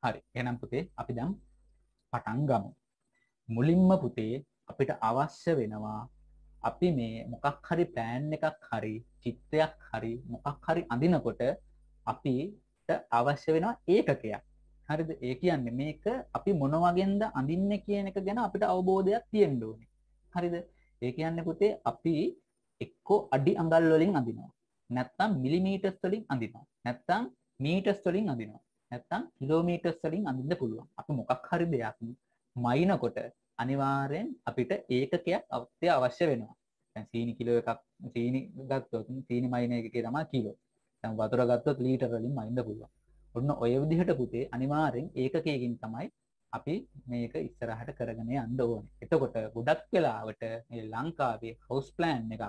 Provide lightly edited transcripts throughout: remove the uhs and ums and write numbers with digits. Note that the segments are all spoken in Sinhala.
හරි. එහෙනම් පුතේ අපි දැන් පටන් ගමු. මුලින්ම පුතේ අපිට අවශ්‍ය වෙනවා අපි මේ මොකක් හරි ප්ලෑන් එකක් හරි චිත්‍රයක් හරි මොකක් හරි අඳිනකොට අපිට අවශ්‍ය වෙනවා ඒකකයක්. හරිද? ඒ කියන්නේ මේක අපි මොන වගේන්ද අඳින්නේ කියන එක ගැන අපිට අවබෝධයක් තියෙන්න ඕනේ. හරිද? ඒ කියන්නේ පුතේ අපි එක්කෝ අඩි අඟල් වලින් අඳිනවා. නැත්නම් මිලිමීටර්ස් වලින් අඳිනවා. නැත්නම් මීටර්ස් වලින් අඳිනවා. නැත්නම් කිලෝමීටර්ස් වලින් අඳින්න පුළුවන්. අපි මොකක් හරි දෙයක් මයින්කොට අනිවාර්යෙන් අපිට ඒකකයක් අවශ්‍ය වෙනවා. දැන් සීනි කිලෝ එකක් සීනි ගත්තොත් සීනි මයින එකකේ තමයි කිලෝ. දැන් වතුර ගත්තොත් ලීටර වලින් මයින්න පුළුවන්. ඔන්න ඔය විදිහට පුතේ අනිවාර්යෙන් ඒකකයකින් තමයි අපි මේක ඉස්සරහට කරගෙන යන්න ඕනේ. එතකොට ගොඩක් වෙලාවට මේ ලංකාවේ හවුස් ප්ලෑන් එකක්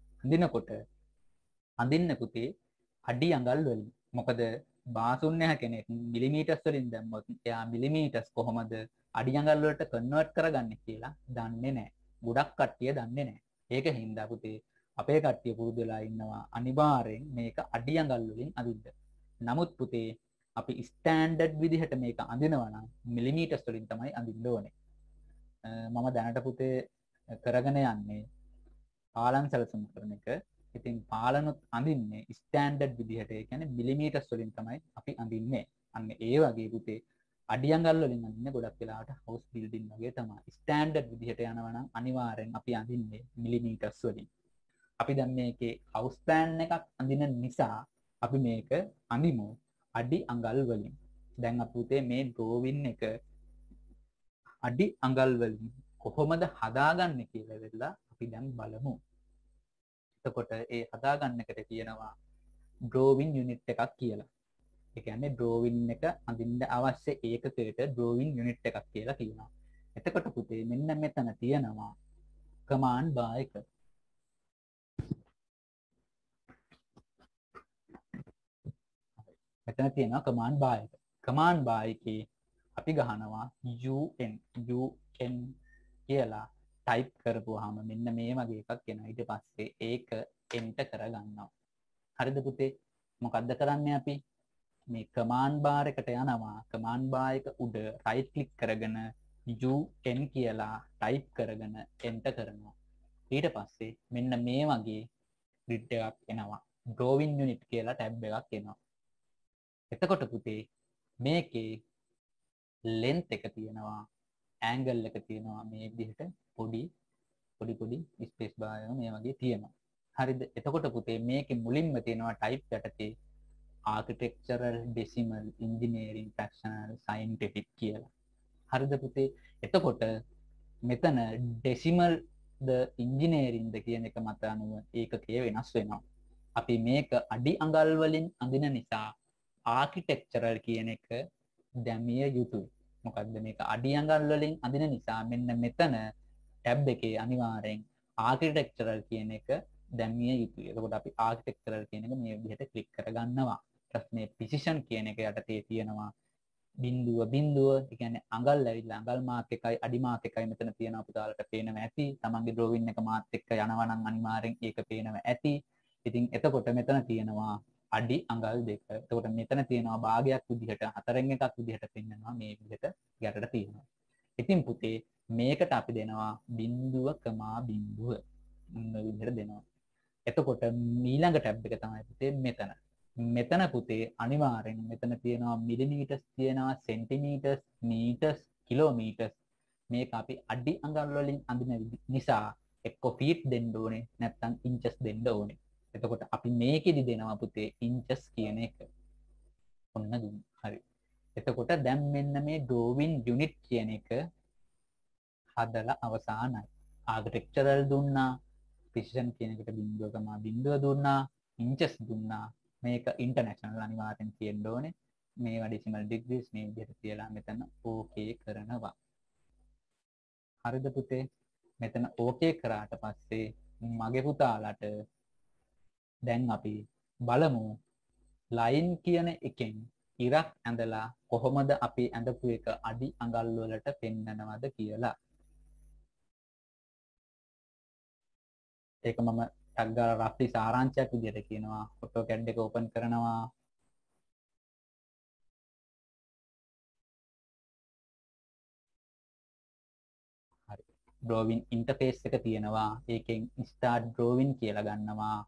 අඳින්න පුතේ අඩි අඟල් වලින්. මොකද බාසුන්නහ කෙනෙක් මිලිමීටර්ස් වලින් දැම්මොත් එයා මිලිමීටර්ස් කොහොමද අඩි අඟල් වලට කන්වර්ට් කරගන්නේ කියලා දන්නේ නැහැ. ගොඩක් කට්ටිය දන්නේ නැහැ. ඒක හින්දා පුතේ අපේ කට්ටිය පුරුදු වෙලා ඉන්නවා අනිවාර්යෙන් මේක අඩි අඟල් වලින් අඳින්න. නමුත් පුතේ අපි ස්ටෑන්ඩඩ් විදිහට මේක අඳිනවා නම් මිලිමීටර්ස් වලින් තමයි අඳින්න ඕනේ. මම දැනට පුතේ කරගෙන යන්නේ පාලන් සැලසුම් කරන එක. ඉතින් පාලනුත් අඳින්නේ ස්ටෑන්ඩඩ් විදිහට. ඒ කියන්නේ මිලිමීටර්ස් වලින් තමයි අපි අඳින්නේ. අන්න ඒ වගේ පුතේ අඩි අඟල් වලින් අඳින්නේ ගොඩක් වෙලාවට හවුස් බිල්ඩින් වගේ තමයි. ස්ටෑන්ඩඩ් විදිහට යනවා නම් අනිවාර්යෙන් අපි අඳින්නේ මිලිමීටර්ස් වලින්. අපි දැන් මේකේ හවුස් ප්ලෑන් එකක් අඳින නිසා අපි මේක අඳිමු අඩි අඟල් වලින්. දැන් අපි පුතේ මේ ඩ්‍රෝවින් එක අඩි අඟල් වලින් කොහොමද හදාගන්නේ කියලා වෙලා අපි දැන් බලමු. එතකොට ඒ හදාගන්න එකට කියනවා ඩ්‍රෝවින් යුනිට් එකක් කියලා. ඒ කියන්නේ ඩ්‍රෝවින් එක අඳින්න අවශ්‍ය ඒකකයට ඩ්‍රෝවින් යුනිට් එකක් කියලා කියනවා. එතකොට පුතේ මෙන්න මෙතන තියෙනවා කමාන්ඩ් බාර් එක. මෙතන තියෙනවා කමාන්ඩ් බාර් එක. කමාන්ඩ් බාර් එකේ අපි ගහනවා UN කියලා ටයිප් කරපුවාම මෙන්න මේ වගේ එකක් එනවා. ඊට පස්සේ ඒක එන්ටර් කරගන්නවා. හරිද පුතේ? මොකද්ද කරන්නේ අපි? මේ කමාන්ඩ් බාර් එකට යනවා. කමාන්ඩ් බාර් එක උඩ රයිට් ක්ලික් කරගෙන UN කියලා ටයිප් කරගෙන එන්ටර් කරනවා. ඊට පස්සේ මෙන්න මේ වගේ ග්‍රිඩ් එකක් එනවා. ඩ්‍රෝවින් යුනිට් කියලා ටැබ් එකක් එනවා. එතකොට පුතේ මේකේ ලෙන්ත් එක තියෙනවා, ඇන්ගල් එක තියෙනවා මේ විදිහට පොඩි ස්පේස් බාර් එක මේ වගේ තියෙනවා. හරිද? එතකොට පුතේ මේකේ මුලින්ම තියෙනවා ටයිප් යටතේ architectural, decimal, engineering, fractional, scientific කියලා. හරිද පුතේ? එතකොට මෙතන ඩෙසිමල් ද ඉන්ජිනියරින් ද කියන එක මත අනුව ඒකකය වෙනස් වෙනවා. අපි මේක අඩි අඟල් වලින් අඳින නිසා ආකිටෙක්චරල් කියන එක දැමිය යුතුයි. මොකද්ද මේක අඩි අඟල් වලින් අඳින නිසා මෙන්න මෙතන ටැබ් එකේ අනිවාර්යෙන් ආකිටෙක්චරල් කියන එක දැමිය යුතුයි. එතකොට අපි ආකිටෙක්චරල් කියන එක මේ විදිහට ක්ලික් කරගන්නවා. ඊට මේ ප්‍රිසිෂන් කියන එක යටතේ තියෙනවා බිඳුව ඒ කියන්නේ අඟල් ඇවිල්ලා අඟල් මාක් එකයි අඩි මාක් එකයි මෙතන තියෙනවා පුතාලට පේනවා ඇති. තමන්ගේ ඩ්‍රෝවින් එක මාත් එක්ක යනවා නම් අනිවාර්යෙන් ඒක පේනවා ඇති. ඉතින් එතකොට මෙතන තියෙනවා අඩි අඟල් දෙක. එතකොට මෙතන තියෙනවා භාගයක් විදිහට 4න් එකක් විදිහට පෙන්නනවා මේ විදිහට යටට තියෙනවා. ඉතින් පුතේ මේකට අපි දෙනවා 0.0 විදිහට දෙනවා. එතකොට ඊළඟ ටැබ් එක තමයි පුතේ මෙතන. මෙතන පුතේ අනිවාර්යෙන් මෙතන තියෙනවා මිලිමීටර්ස් තියෙනවා සෙන්ටිමීටර්ස් මීටර්ස් කිලෝමීටර්ස්. මේක අපි අඩි අඟල් වලින් අඳින නිසා එක්ක ෆීට් දෙන්න ඕනේ නැත්නම් ඉන්චස් දෙන්න ඕනේ. එතකොට අපි මේකෙදි දෙනවා පුතේ ඉන්චස් කියන එක. ඔන්න දුන්නා. හරි. එතකොට දැන් මෙන්න මේ ඩ්‍රෝවින් යුනිට් කියන එක හදලා අවසానයි. ආකිටෙක්චරල් දුන්නා, ප්‍රිසිෂන් කියන එකට 0.0 දුන්නා, ඉන්චස් දුන්නා. මේක ඉන්ටර්නැෂනල් අනිවාර්යෙන් තියෙන්න ඕනේ. මේවා ඩෙසිමල් ඩිග්‍රීස් මේ විදිහට තියලා මෙතන ඕකේ කරනවා. හරිද පුතේ? මෙතන ඕකේ කරාට පස්සේ මගේ පුතාලට දැන් අපි බලමු ලයින් කියන එකෙන් ඉරක් ඇඳලා කොහොමද අපි ඇඳපු එක අඩි අඟල් වලට පෙන්නනවද කියලා. ඒක මම ටග් ගාලා රෆ්ලි සාරාංශයක් විදිහට කියනවා. AutoCAD එක ඕපන් කරනවා. drawing interface එක තියෙනවා. ඒකෙන් start drawing කියලා ගන්නවා.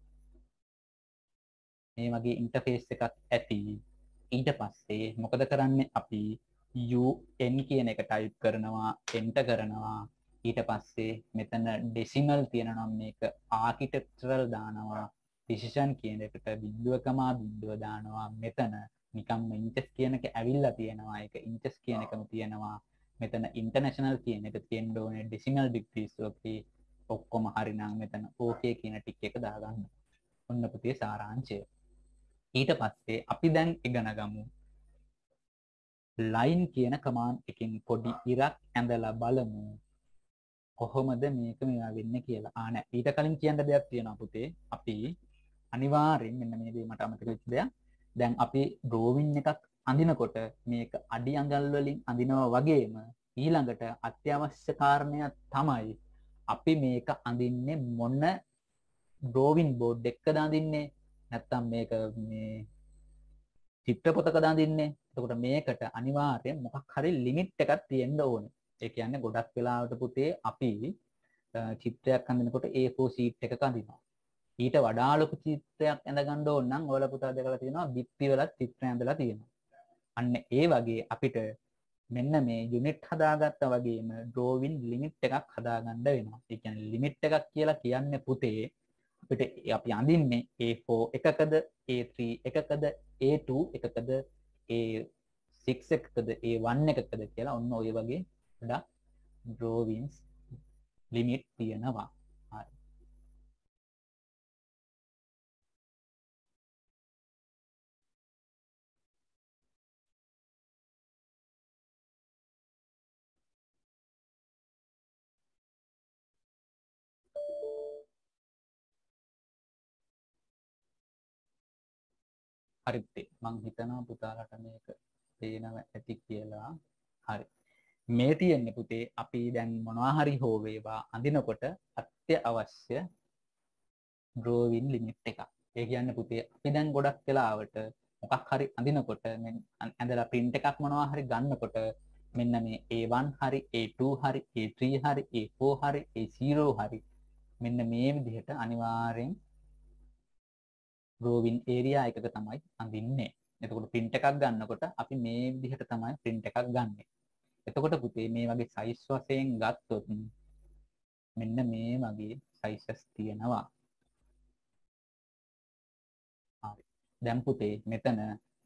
මේ වගේ interface එකක් ඇති. ඊට පස්සේ මොකද කරන්නේ අපි UN කියන එක type කරනවා, enter කරනවා. ඊට පස්සේ මෙතන decimal තියෙනවා මේක architectural දානවා. precision කියන එකට 0.0 දානවා. මෙතන නිකම්ම inches කියන එක ඇවිල්ලා තියෙනවා. ඒක inches කියන එකම තියෙනවා. මෙතන international කියන එක තියෙන්න ඕනේ decimal degrees වගේ ඔක්කොම හරි නම් මෙතන okay කියන ටික එක දාගන්න. ඔන්න පුතේ සාරාංශය. ඊට පස්සේ අපි දැන් ඉගෙන ගමු line කියන command එකකින් පොඩි ඉරක් ඇඳලා බලමු කොහොමද මේක මෙයා වෙන්නේ කියලා. නෑ ඊට කලින් කියන්න දෙයක් තියෙනවා පුතේ. අපි අනිවාර්යෙන් මෙන්න මේ දේ මට අමතක වෙච්ච දෙයක්. දැන් අපි drawing එකක් අඳිනකොට මේක අඩි අඟල් වලින් අඳිනවා වගේම ඊළඟට අත්‍යවශ්‍ය කාරණයක් තමයි අපි මේක අඳින්නේ මොන drawing board එකකද අඳින්නේ නැත්තම් මේක මේ චිත්‍ර පොතකද අඳින්නේ. එතකොට මේකට අනිවාර්යෙන් මොකක් හරි ලිමිට් එකක් තියෙන්න ඕනේ. ඒ කියන්නේ ගොඩක් වෙලාවට පුතේ අපි චිත්‍රයක් අඳිනකොට A4 sheet එකක අඳිනවා. ඊට වඩා ලොකු චිත්‍රයක් ඇඳ ගන්න ඕන නම් ඔයාලා පුතා දැකලා තියෙනවා බිත්ති වල චිත්‍ර ඇඳලා තියෙනවා. අන්න ඒ වගේ අපිට මෙන්න මේ යුනිට් හදාගත්තා වගේම drawing limit එකක් හදාගන්න වෙනවා. ඒ කියන්නේ limit එකක් කියලා කියන්නේ පුතේ අපිට අපි අඳින්නේ A4 එකකද A3 එකකද A2 එකකද A6 එකකද A1 එකකද කියලා ඔන්න ඔය වගේ ගොඩක් drawings limit තියෙනවා. හරි. හරිද? මං හිතනවා පුතාලට මේක පේනව ඇති කියලා. හරි. මේ තියෙන්නේ පුතේ අපි දැන් මොනවා හරි හෝ වේවා අඳිනකොට අත්‍යවශ්‍ය drawing limit එකක්. ඒ කියන්නේ පුතේ අපි දැන් ගොඩක් වෙලාවට මොකක් හරි අඳිනකොට ඇඳලා print එකක් මොනවා හරි ගන්නකොට මෙන්න මේ A1 හරි A2 හරි A3 හරි A4 හරි A0 හරි මෙන්න මේ විදිහට අනිවාර්යෙන් drawing area එකක තමයි අඳින්නේ. එතකොට print එකක් ගන්නකොට අපි මේ විදිහට තමයි print එකක් ගන්නෙ. එතකොට පුතේ මේ වගේ size වශයෙන් ගත්තොත් මෙන්න මේ වගේ sizes තියෙනවා. හරි. දැන් පුතේ මෙතන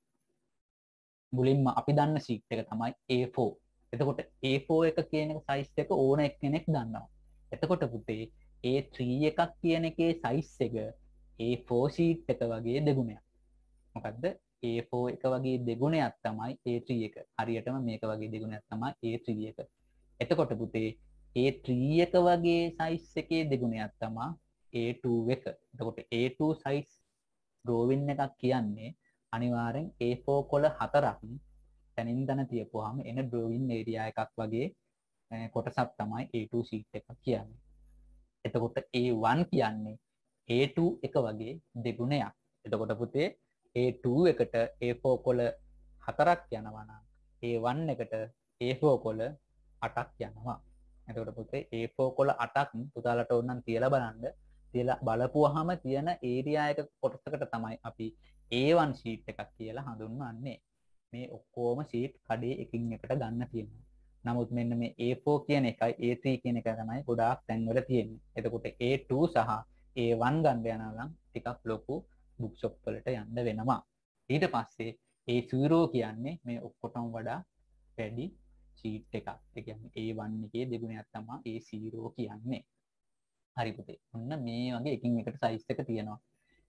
මුලින්ම අපි දන්න sheet එක තමයි A4. එතකොට A4 එක කියන එක size එක ඕන එක්කෙනෙක් දන්නවා. එතකොට පුතේ A3 එකක් කියන එකේ size එක A4 sheet එක වගේ දෙගුණයක්. මොකද්ද? A4 එක වගේ දෙගුණයක් තමයි A3 එක. හරියටම මේක වගේ දෙගුණයක් තමයි A3 එක. එතකොට පුතේ A3 එක වගේ size එකේ දෙගුණයක් තමයි A2 එක. එතකොට A2 size drawing එකක් කියන්නේ අනිවාර්යෙන් A4 කොළ 4ක් තනින් තන තියපුවාම එන drawing area එකක් වගේ කොටසක් තමයි A2 sheet එක කියන්නේ. එතකොට A1 කියන්නේ A2 එක වගේ දෙගුණයක්. එතකොට පුතේ A2 එකට A4 කොළ 4ක් යනවා නම් A1 එකට A4 කොළ 8ක් යනවා. එතකොට පුතේ A4 කොළ 8ක් පුතාලට ඕනනම් තියලා බලන්න. තියලා බලපුවාම තියෙන ඒරියා එක කොටසකට තමයි අපි A1 sheet එකක් කියලා හඳුන්වන්නේ. මේ ඔක්කොම sheet කඩේ එකින් එකට ගන්න තියෙනවා. නමුත් මෙන්න මේ A4 කියන එකයි A3 කියන එක තමයි ගොඩාක් තැන්වල තියෙන්නේ. එතකොට A2 සහ A1 ගන්න යනවා නම් ටිකක් ලොකු බුක් ෂොප් වලට යන්න වෙනවා. ඊට පස්සේ A0 කියන්නේ මේ ඔක්කොටම වඩා වැඩි sheet එකක්. ඒ කියන්නේ A1 එකේ දෙගුණයක් තමයි A0 කියන්නේ. හරි පුතේ. ඔන්න මේ වගේ එකින් එකට size එක තියෙනවා.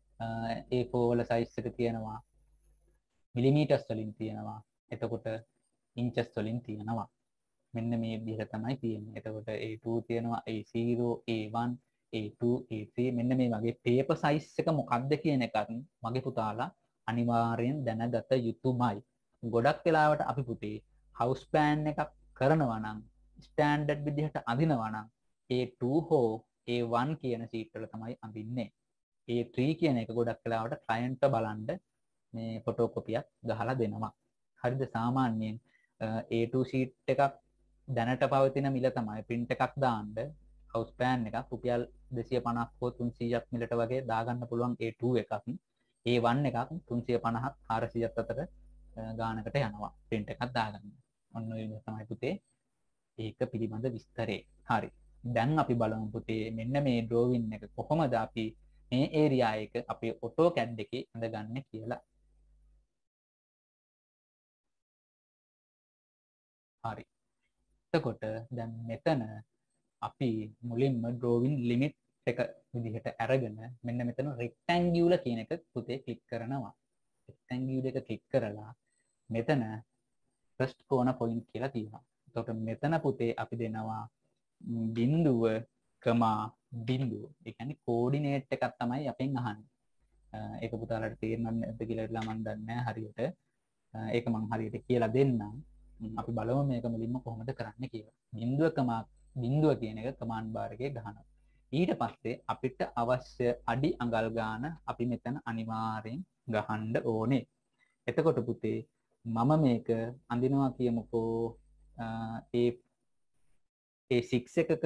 A4 වල size එක තියෙනවා. මිලිමීටර්ස් වලින් තියෙනවා. එතකොට ඉන්චස් වලින් තියෙනවා. මෙන්න මේ විදිහට තමයි තියෙන්නේ. එතකොට A2 තියෙනවා, A0, A1, A2, A3 මෙන්න මේ වගේ paper size එක මොකක්ද කියන එකත් මගේ පුතාලා අනිවාර්යෙන් දැනගත යුතුමයි. ගොඩක් වෙලාවට අපි පුතේ house plan එකක් කරනවා නම් standard විදිහට අඳිනවා නම් A2 හෝ A1 කියන sheet වල තමයි අඳින්නේ. A3 කියන එක ගොඩක් වෙලාවට client බලන්න මේ ෆොටෝකොපියක් ගහලා දෙනවා. හරිද? සාමාන්‍යයෙන් A2 sheet එකක් දැනට පවතින මිල තමයි print එකක් දාන්න house plan එකක් රුපියල් 250ක් හෝ 300ක් මිලට වගේ දාගන්න පුළුවන් A2 එකක් A1 එකක් 350ක් 400ක් අතර ගානකට යනවා print එකක් දාගන්න. ඔන්න ඔය විදිහ තමයි පුතේ ඒක පිළිබඳ විස්තරේ. හරි. දැන් අපි බලමු පුතේ මෙන්න මේ drawing එක කොහොමද අපි මේ area එක අපේ AutoCAD එකේ අඳගන්නේ කියලා. හරි. එතකොට දැන් මෙතන අපි මුලින්ම drawing limit එක විදිහට අරගෙන මෙන්න මෙතන rectangular කියන එක පුතේ ක්ලික් කරනවා. rectangular එක ක්ලික් කරලා මෙතන first corner point කියලා තියෙනවා. එතකොට මෙතන පුතේ අපි දෙනවා බිඳුව, බිඳුව. ඒ කියන්නේ කෝඩිනේට් එකක් තමයි අපෙන් අහන්නේ. ඒක පුතාලට තේරෙන්නේ නැද්ද කියලා මම දන්නේ නැහැ හරියට. ඒක මම හරියට කියලා දෙන්නම්. අපි බලමු මේක මුලින්ම කොහොමද කරන්න කියලා. බිඳුව කියන එක කමාන්ඩ් බාර් එකේ ගහනවා. ඊට පස්සේ අපිට අවශ්‍ය අඩි අඟල් ගාන අපි මෙතන අනිවාර්යෙන් ගහන්න ඕනේ. එතකොට පුතේ මම මේක අඳිනවා කියමුකෝ A6 එකක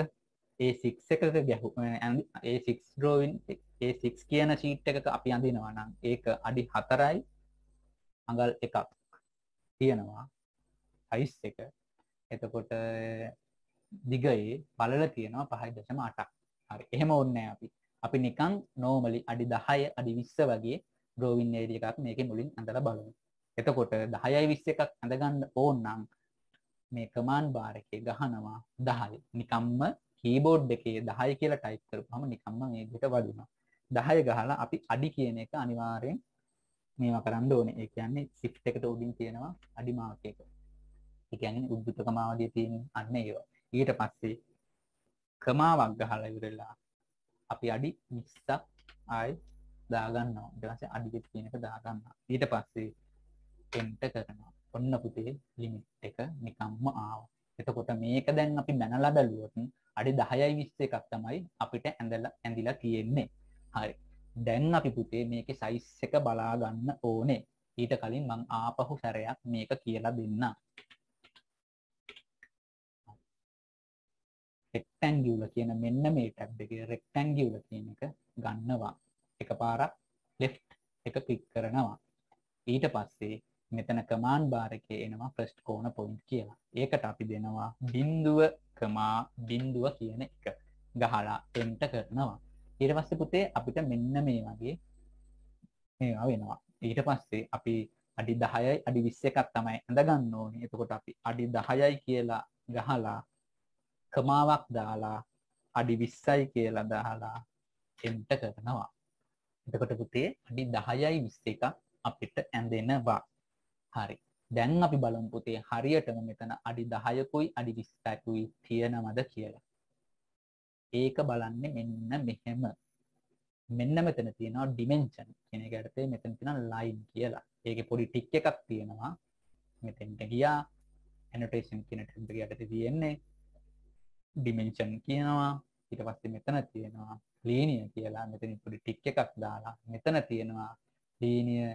A6 drawing A6 කියන sheet එකක අපි අඳිනවා නම් ඒක අඩි 4යි අඟල් 1ක් තියෙනවා size එක. එතකොට දිගයේ පළල තියෙනවා 5.8ක්. හරි. එහෙම ඕනේ නැහැ අපි නිකන් normally අඩි 10 අඩි 20 වගේ drawing area එකක් මේකේ මුලින් අඳලා බලමු. එතකොට 10යි 21ක් අඳගන්න ඕන නම් මේ command bar එකේ ගහනවා 10. නිකම්ම keyboard එකේ 10 කියලා type කරපුවම නිකම්ම මේ විදිහට වදිනවා. 10 ගහලා අපි අඩි කියන එක අනිවාර්යෙන් මේවා කරන්න ඕනේ. ඒ කියන්නේ shift එකට උඩින් තියෙනවා අඩි මාක් එක. ඒ කියන්නේ උද්දුත කමාවදී තියෙන අන්න ඒවා. ඊට පස්සේ කමාවක් ගහලා ඉවරලා අපි අඩි 20ක් ආයි දාගන්නවා. ඊට පස්සේ අඩි 20 කියන එක දාගන්නවා. ඊට පස්සේ enter කරනවා. ඔන්න පුතේ limit එක නිකම්ම ආවා. එතකොට මේක දැන් අපි මැනලා බැලුවොත් අඩි 10යි 21ක් තමයි අපිට ඇඳිලා තියෙන්නේ. හරි. දැන් අපි පුතේ මේකේ size එක බලා ගන්න ඕනේ. ඊට කලින් මම ආපහු සැරයක් මේක කියලා දෙන්නම්. rectangular කියන මෙන්න මේ ටැබ් එකේ rectangular කියන එක ගන්නවා. එකපාරක් left එක click කරනවා. ඊට පස්සේ මෙතන command bar එකේ එනවා first corner point කියලා. ඒකට අපි දෙනවා බිඳුව, බිඳුව කියන එක. ගහලා enter කරනවා. ඊට පස්සේ පුතේ අපිට මෙන්න මේ වගේ මේවා වෙනවා. ඊට පස්සේ අපි අඩි 10යි අඩි 21ක් තමයි අඳ ගන්න ඕනේ. එතකොට අපි අඩි 10යි කියලා ගහලා කමාවක් දාලා අඩි 20යි කියලා දාලා enter කරනවා. එතකොට පුතේ අඩි 10යි 21ක් අපිට ඇඳෙනවා. හරි. දැන් අපි බලමු පුතේ හරියටම මෙතන අඩි 10කුයි අඩි 20කුයි තියෙනවද කියලා. ඒක බලන්නේ මෙන්න මෙහෙම. මෙන්න මෙතන තියෙනවා dimension කියන එක යටතේ මෙතන තියෙනවා line කියලා. ඒකේ පොඩි ටික් එකක් තියෙනවා. මෙතෙන්ට ගියා annotation කියන ටැබ් එක යටතේ තියෙන්නේ dimension කියනවා. ඊට පස්සේ මෙතන තියෙනවා linear කියලා. මෙතන පොඩි ටික් එකක් දාලා මෙතන තියෙනවා linear,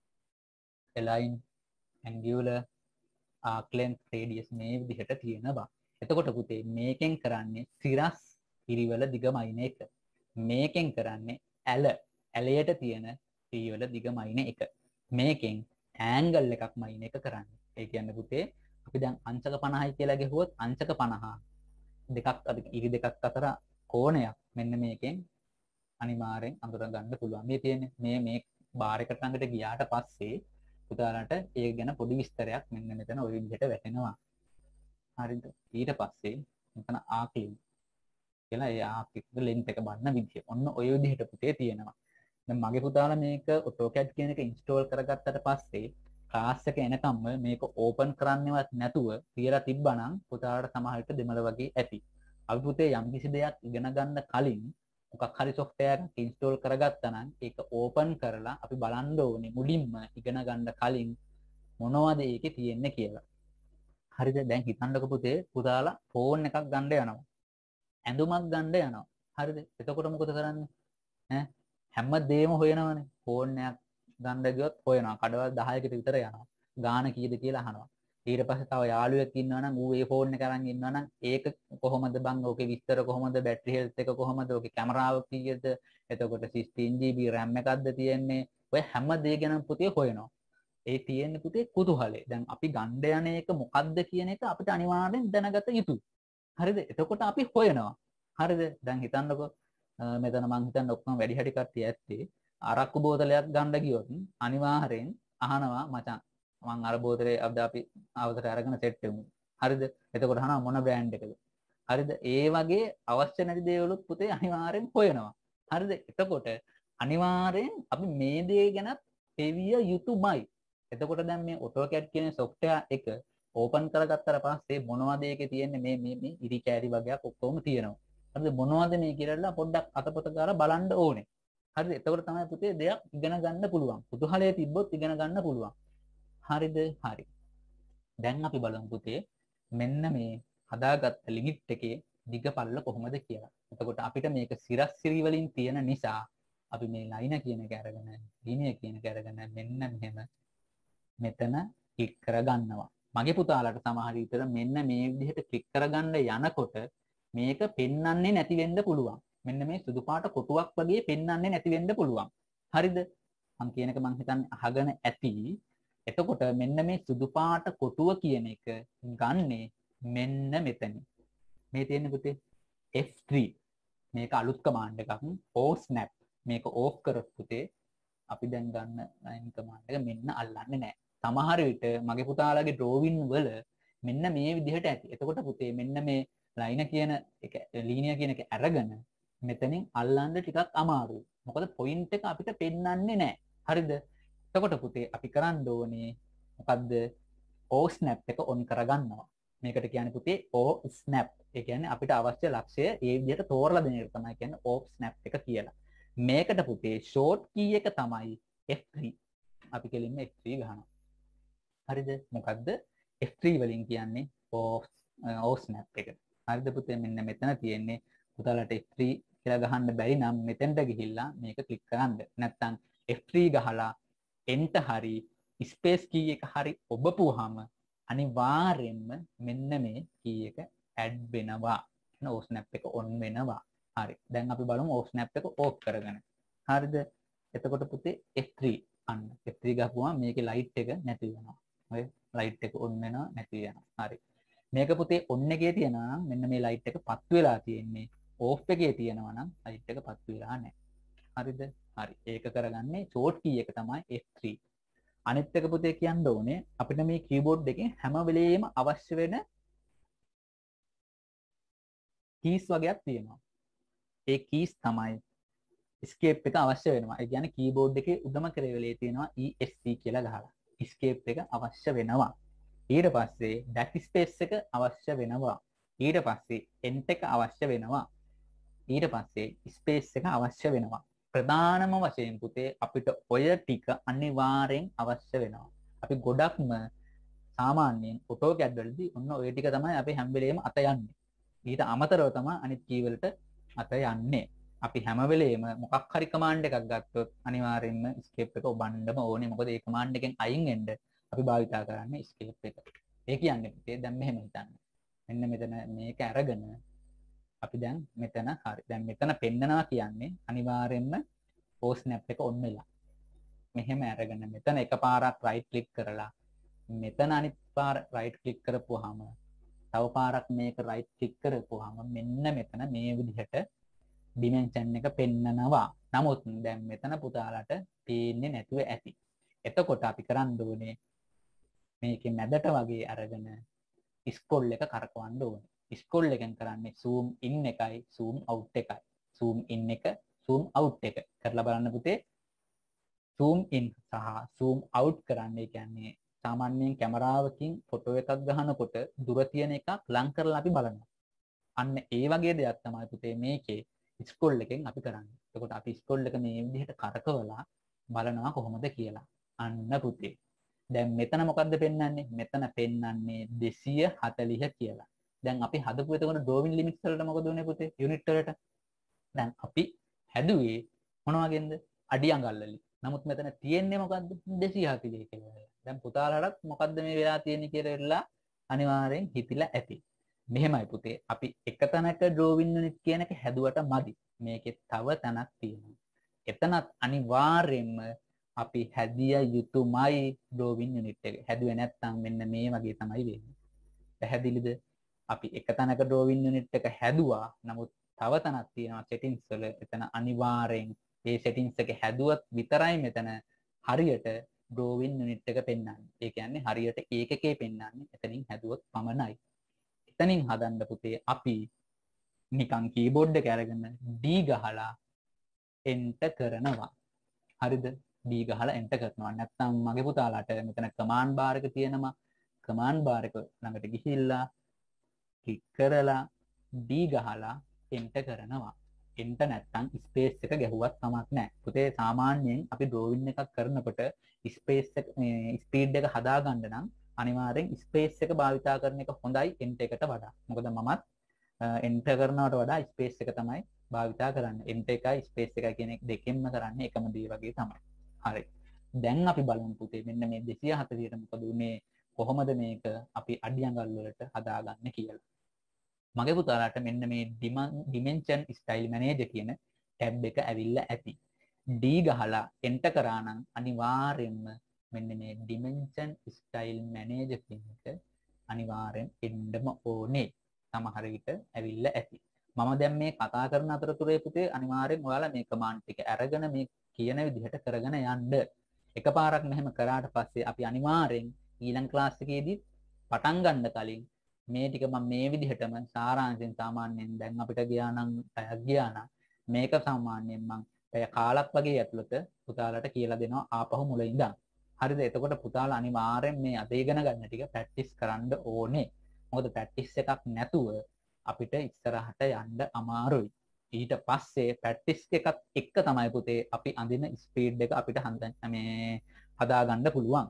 align, angular, arc length, radius මේ විදිහට තියෙනවා. එතකොට පුතේ මේකෙන් කරන්නේ සිරස් පිරිවල දිගමයින එක. මේකෙන් කරන්නේ ඇලයට තියෙන පිරිවල දිගමයින එක. මේකෙන් ඇන්ගල් එකක් මයින එක කරන්නේ. ඒ කියන්නේ පුතේ අපි දැන් අංශක 50යි කියලා ගෙහුවොත් අංශක 50 දෙකක් ඉරි දෙකක් අතර කෝණයක් මෙන්න මේකෙන් අනිවාර්යෙන් අඳුර ගන්න පුළුවන්. මේ තියෙන්නේ මේ බාර් එකට ළඟට ගියාට පස්සේ පුතාලට ඒක ගැන පොඩි විස්තරයක් මෙන්න මෙතන ওই විදිහට වැටෙනවා. හරිද? ඊට පස්සේ මෙතන arc length කියලා ඒ arc එක length එක බලන විදිය. ඔන්න ওই විදිහට පුතේ තියෙනවා. දැන් මගේ පුතාලා මේක AutoCAD කියන එක install කරගත්තට පස්සේ ක්ලාස් එක එනකම්ම මේක ඕපන් කරන්නවත් නැතුව තියලා තිබ්බනම් පුතාලට සමහර විට දෙමළ වගේ ඇති. අපි පුතේ යම්කිසි දෙයක් ඉගෙන ගන්න කලින් මොකක් හරි software එකක් install කරගත්තා නම් ඒක ඕපන් කරලා අපි බලන්න ඕනේ මුලින්ම ඉගෙන ගන්න කලින් මොනවද ඒකේ තියෙන්නේ කියලා. හරිද? දැන් හිතන්නකො පුතේ පුතාලා ෆෝන් එකක් ගන්න යනවා. ඇඳුමක් ගන්න යනවා. හරිද? එතකොට මොකද කරන්නේ? හැමදේම හොයනවනේ. ෆෝන් එකක් ගන්න ගියොත් හොයනවා. කඩවල් 10කට විතර යනවා. ගාන කීයද කියලා අහනවා. ඊට පස්සේ තව යාළුවෙක් ඉන්නවා නම් ඌ ඒ ෆෝන් එක අරන් ඉන්නවා නම් ඒක කොහොමද බං? ඕකේ විස්තර කොහොමද? බැටරි හෙල්ත් එක කොහොමද? ඕකේ කැමරාව කීයද? එතකොට 16GB RAM එකක්ද තියෙන්නේ? ඔය හැම දේ ගැන පුතේ හොයනවා. ඒ තියෙන්නේ පුතේ කුතුහලේ. දැන් අපි ගණ්ඩ යන එක මොකද්ද කියන එක අපිට අනිවාර්යෙන් දැනගත යුතුයි. හරිද? එතකොට අපි හොයනවා. හරිද? දැන් හිතන්නකෝ මෙතන මං හිතන්නේ ඔක්කොම වැඩි හැටි කට්ටිය ඇත්තේ අරක්කු බෝතලයක් ගන්න ගියොත් අනිවාර්යෙන් අහනවා මචං මං අර බෝතලේ අද අපි අවසර අරගෙන සෙට් වෙමු. හරිද? එතකොට අහනවා මොන බ්‍රෑන්ඩ් එකද? හරිද? ඒ වගේ අවශ්‍ය නැති දේවලුත් පුතේ අනිවාර්යෙන් හොයනවා. හරිද? එතකොට අනිවාර්යෙන් අපි මේ දේ ගැන පෙවිය යුතුමයි. එතකොට දැන් මේ AutoCAD කියන software එක ඕපන් කරගත්තට පස්සේ මොනවද ඒකේ තියෙන්නේ මේ ඉරි කෑලි වගේක් ඔක්කොම තියෙනවා. හරිද? මොනවද මේ කියලා පොඩ්ඩක් අතපොත ගාලා බලන්න ඕනේ. හරිද? එතකොට තමයි පුතේ දෙයක් ඉගෙන ගන්න පුළුවන්. කුතුහලයේ තිබ්බොත් ඉගෙන ගන්න පුළුවන්. හරිද? හරි. දැන් අපි බලමු පුතේ මෙන්න මේ හදාගත්ත ලිමිට් එකේ දිග පල්ල කොහොමද කියලා. එතකොට අපිට මේක සිරස් සිරි වලින් තියෙන නිසා අපි මේ ලයින කියන එක අරගෙන ලිනිය කියන එක අරගෙන මෙන්න මෙහෙම මෙතන ක්ලික් කරගන්නවා. මගේ පුතාලට සමහර විටර මෙන්න මේ විදිහට ක්ලික් කරගන්න යනකොට මේක පෙන්වන්නේ නැති වෙන්න පුළුවන්. මෙන්න මේ සුදු පාට කොටුවක් වගේ පෙන්වන්නේ නැති වෙන්න පුළුවන්. හරිද? මම කියන එක මම හිතන්නේ අහගෙන ඇති. එතකොට මෙන්න මේ සුදු පාට කොටුව කියන එක ගන්නේ මෙන්න මෙතන. මේ තියෙන්නේ පුතේ F3. මේක අලුත් කමාන්ඩ් එකක්. O-snap. මේක ඕෆ් කරොත් පුතේ අපි දැන් ගන්න ලයින් කමාන්ඩ් එක මෙන්න අල්ලන්නේ නැහැ. සමහර විට මගේ පුතාලාගේ ඩ්‍රෝවින් වල මෙන්න මේ විදිහට ඇති. එතකොට පුතේ මෙන්න මේ ලයින කියන එක ලීනිය කියන එක අරගෙන මෙතනින් අල්ලන්න ටිකක් අමාරුයි. මොකද පොයින්ට් එක අපිට පෙන්වන්නේ නැහැ. හරිද? එතකොට පුතේ අපි කරන්න ඕනේ මොකද්ද? O snap එක on කරගන්නවා. මේකට කියන්නේ පුතේ O snap. ඒ කියන්නේ අපිට අවශ්‍ය ලක්ෂය ඒ විදිහට තෝරලා දෙන එක තමයි කියන්නේ O snap එක කියලා. මේකට පුතේ ෂෝට් කී එක තමයි F3. අපි කෙලින්ම F3 ගහනවා. හරිද? මොකද්ද? F3 වලින් කියන්නේ O snap එක. හරිද පුතේ? මෙන්න මෙතන තියෙන්නේ පුතාලට F3 කියලා ගහන්න බැරි නම් මෙතෙන්ට ගිහිල්ලා මේක ක්ලික් කරන්න. නැත්නම් F3 ගහලා enter හරි ස්පේස් කී එක හරි ඔබපුවාම අනිවාර්යෙන්ම මෙන්න මේ කී එක ඇඩ් වෙනවා. O snap එක on වෙනවා. හරි. දැන් අපි බලමු O snap එක ඕෆ් කරගෙන. හරිද? එතකොට පුතේ F3 අන්න F3 ගහපුවාම මේකේ ලයිට් එක නැති වෙනවා. ඔය ලයිට් එක on වෙනවා නැති වෙනවා. හරි. මේක පුතේ on එකේ තියෙනවා නම් මෙන්න මේ ලයිට් එක පත් වෙලා තියෙන්නේ. ඕෆ් එකේ තියෙනවා නම් ලයිට් එක පත් වෙලා නැහැ. හරිද? හරි. ඒක කරගන්නේ ෂෝට් කී එක තමයි F3. අනිත් එක පුතේ කියන්න ඕනේ අපිට මේ කීබෝඩ් එකෙන් හැම වෙලෙම අවශ්‍ය වෙන කීස් වගේක් තියෙනවා. ඒ කීස් තමයි escape එක අවශ්‍ය වෙනවා. ඒ කියන්නේ කීබෝඩ් එකේ උඩම කෙරෙවලේ තියෙනවා ESC කියලා ගහලා. escape එක අවශ්‍ය වෙනවා. ඊට පස්සේ backspace එක අවශ්‍ය වෙනවා. ඊට පස්සේ enter එක අවශ්‍ය වෙනවා. ඊට පස්සේ space එක අවශ්‍ය වෙනවා. ප්‍රධානම වශයෙන් පුතේ අපිට ඔය ටික අනිවාර්යෙන් අවශ්‍ය වෙනවා. අපි ගොඩක්ම සාමාන්‍යයෙන් AutoCAD වලදී ඔන්න ඔය ටික තමයි අපි හැම වෙලේම අත යන්නේ. ඊට අමතරව තමයි අනිත් කී වලට අත යන්නේ. අපි හැම වෙලේම මොකක් හරි කමාන්ඩ් එකක් ගත්තොත් අනිවාර්යෙන්ම escape එක ඔබන්නම ඕනේ. මොකද ඒ කමාන්ඩ් එකෙන් අයින් වෙන්න අපි භාවිතා කරන්නේ escape එක. ඒ කියන්නේ පුතේ දැන් මෙහෙම හිතන්න. මෙන්න මෙතන මේක අරගෙන අපි දැන් මෙතන හරි. දැන් මෙතන පෙන්නනවා කියන්නේ අනිවාර්යෙන්ම O snap එක on වෙලා. මෙහෙම අරගෙන මෙතන එකපාරක් right click කරලා මෙතන අනිත් පාර right click කරපුවාම තව පාරක් මේක right click කරපුවාම මෙන්න මෙතන මේ විදිහට dimension එක පෙන්නනවා. නමුත් දැන් මෙතන පුතාලට පේන්නේ නැතුව ඇති. එතකොට අපි කරන්න ඕනේ මේකේ මැදට වගේ අරගෙන scroll එක කරකවන්න ඕනේ. scroll එකෙන් කරන්නේ zoom in එකයි zoom out එකයි. zoom in එක zoom out එක කරලා බලන්න පුතේ. zoom in සහ zoom out කරන්නේ කියන්නේ සාමාන්‍යයෙන් කැමරාවකින් ෆොටෝ එකක් ගන්නකොට දුර තියෙන එකක් ලං කරලා අපි බලනවා. අන්න ඒ වගේ දෙයක් තමයි පුතේ මේකේ scroll එකෙන් අපි කරන්නේ. එතකොට අපි scroll එක මේ විදිහට කරකවලා බලනවා කොහොමද කියලා. අන්න පුතේ. දැන් මෙතන මොකද්ද පෙන්වන්නේ? මෙතන පෙන්වන්නේ 240 කියලා. දැන් අපි හදපු එතකොට drawing limits වලට මොකද උනේ පුතේ? unit වලට. දැන් අපි හැදුවේ මොන වගේන්ද? අඩි අඟල් වලින්. නමුත් මෙතන තියෙන්නේ මොකද්ද? 240 කියලා. දැන් පුතාලටත් මොකද්ද මේ වෙලා තියෙන්නේ කියලා ඉල්ලා අනිවාර්යෙන් හිතිලා ඇති. මෙහෙමයි පුතේ අපි එක තැනක drawing unit කියන එක හැදුවට මදි. මේකේ තව තැනක් තියෙනවා. එතනත් අනිවාර්යෙන්ම අපි හැදිය යුතුමයි drawing unit එක. හැදුවේ නැත්නම් මෙන්න මේ වගේ තමයි වෙන්නේ. පැහැදිලිද? අපි එක තැනක drawing unit එක හැදුවා. නමුත් තව තැනක් තියෙනවා settings වල. එතන අනිවාර්යෙන් මේ settings එක හැදුවත් විතරයි මෙතන හරියට drawing unit එක පෙන්වන්නේ. ඒ කියන්නේ හරියට ඒකකේ පෙන්වන්නේ. එතනින් හැදුවොත් පමණයි. එතනින් හදන්න පුතේ අපි නිකන් keyboard එක අරගෙන D ගහලා enter කරනවා. හරිද? D ගහලා enter කරනවා. නැත්නම් මගේ පුතාලාට මෙතන command bar එක තියෙනවා. command bar එක ළඟට ගිහිල්ලා click කරලා D ගහලා enter කරනවා. enter නැත්නම් space එක ගැහුවත් කමක් නැහැ. පුතේ සාමාන්‍යයෙන් අපි drawing එකක් කරනකොට space එක speed එක හදා ගන්න නම් අනිවාර්යෙන් space එක භාවිතා කරන එක හොඳයි enter එකට වඩා. මොකද මමත් enter කරනවට වඩා space එක තමයි භාවිතා කරන්නේ. enter එකයි space එකයි කියන එක දෙකෙන්ම කරන්නේ එකම දේ වගේ තමයි. හරි. දැන් අපි බලමු පුතේ මෙන්න මේ 240ට මොකද උනේ කොහොමද මේක අපි අඩියඟල් වලට හදාගන්නේ කියලා. මගේ පුතාලාට මෙන්න මේ dimension style manager කියන tab එක ඇවිල්ලා ඇති. D ගහලා enter කරා නම් අනිවාර්යෙන්ම මෙන්න මේ dimension style manager කියන එක අනිවාර්යෙන් එන්නම ඕනේ. සමහර විට ඇවිල්ලා ඇති. මම දැන් මේ කතා කරන අතරතුරේ පුතේ අනිවාර්යෙන් ඔයාලා මේ command ටික අරගෙන මේ කියන විදිහට කරගෙන යන්න. එකපාරක් මෙහෙම කරාට පස්සේ අපි අනිවාර්යෙන් ඊළඟ ක්ලාස් එකේදී පටන් ගන්න කලින් මේ ටික මම මේ විදිහටම සාරාංශයෙන් සාමාන්‍යයෙන් දැන් අපිට ගියා නම් පැයක් ගියා නම් මේක සාමාන්‍යයෙන් මම පැය කාලක් වගේ ඇතුළත පුතාලට කියලා දෙනවා ආපහු මුල ඉඳන්. හරිද? එතකොට පුතාලා අනිවාර්යෙන් මේ අද ඉගෙන ගන්න ටික ප්‍රැක්ටිස් කරන්න ඕනේ. මොකද ප්‍රැක්ටිස් එකක් නැතුව අපිට ඉස්සරහට යන්න අමාරුයි. ඊට පස්සේ ප්‍රැක්ටිස් එකත් එක්ක තමයි පුතේ අපි අඳින ස්පීඩ් එක අපිට හදාගන්න පුළුවන්.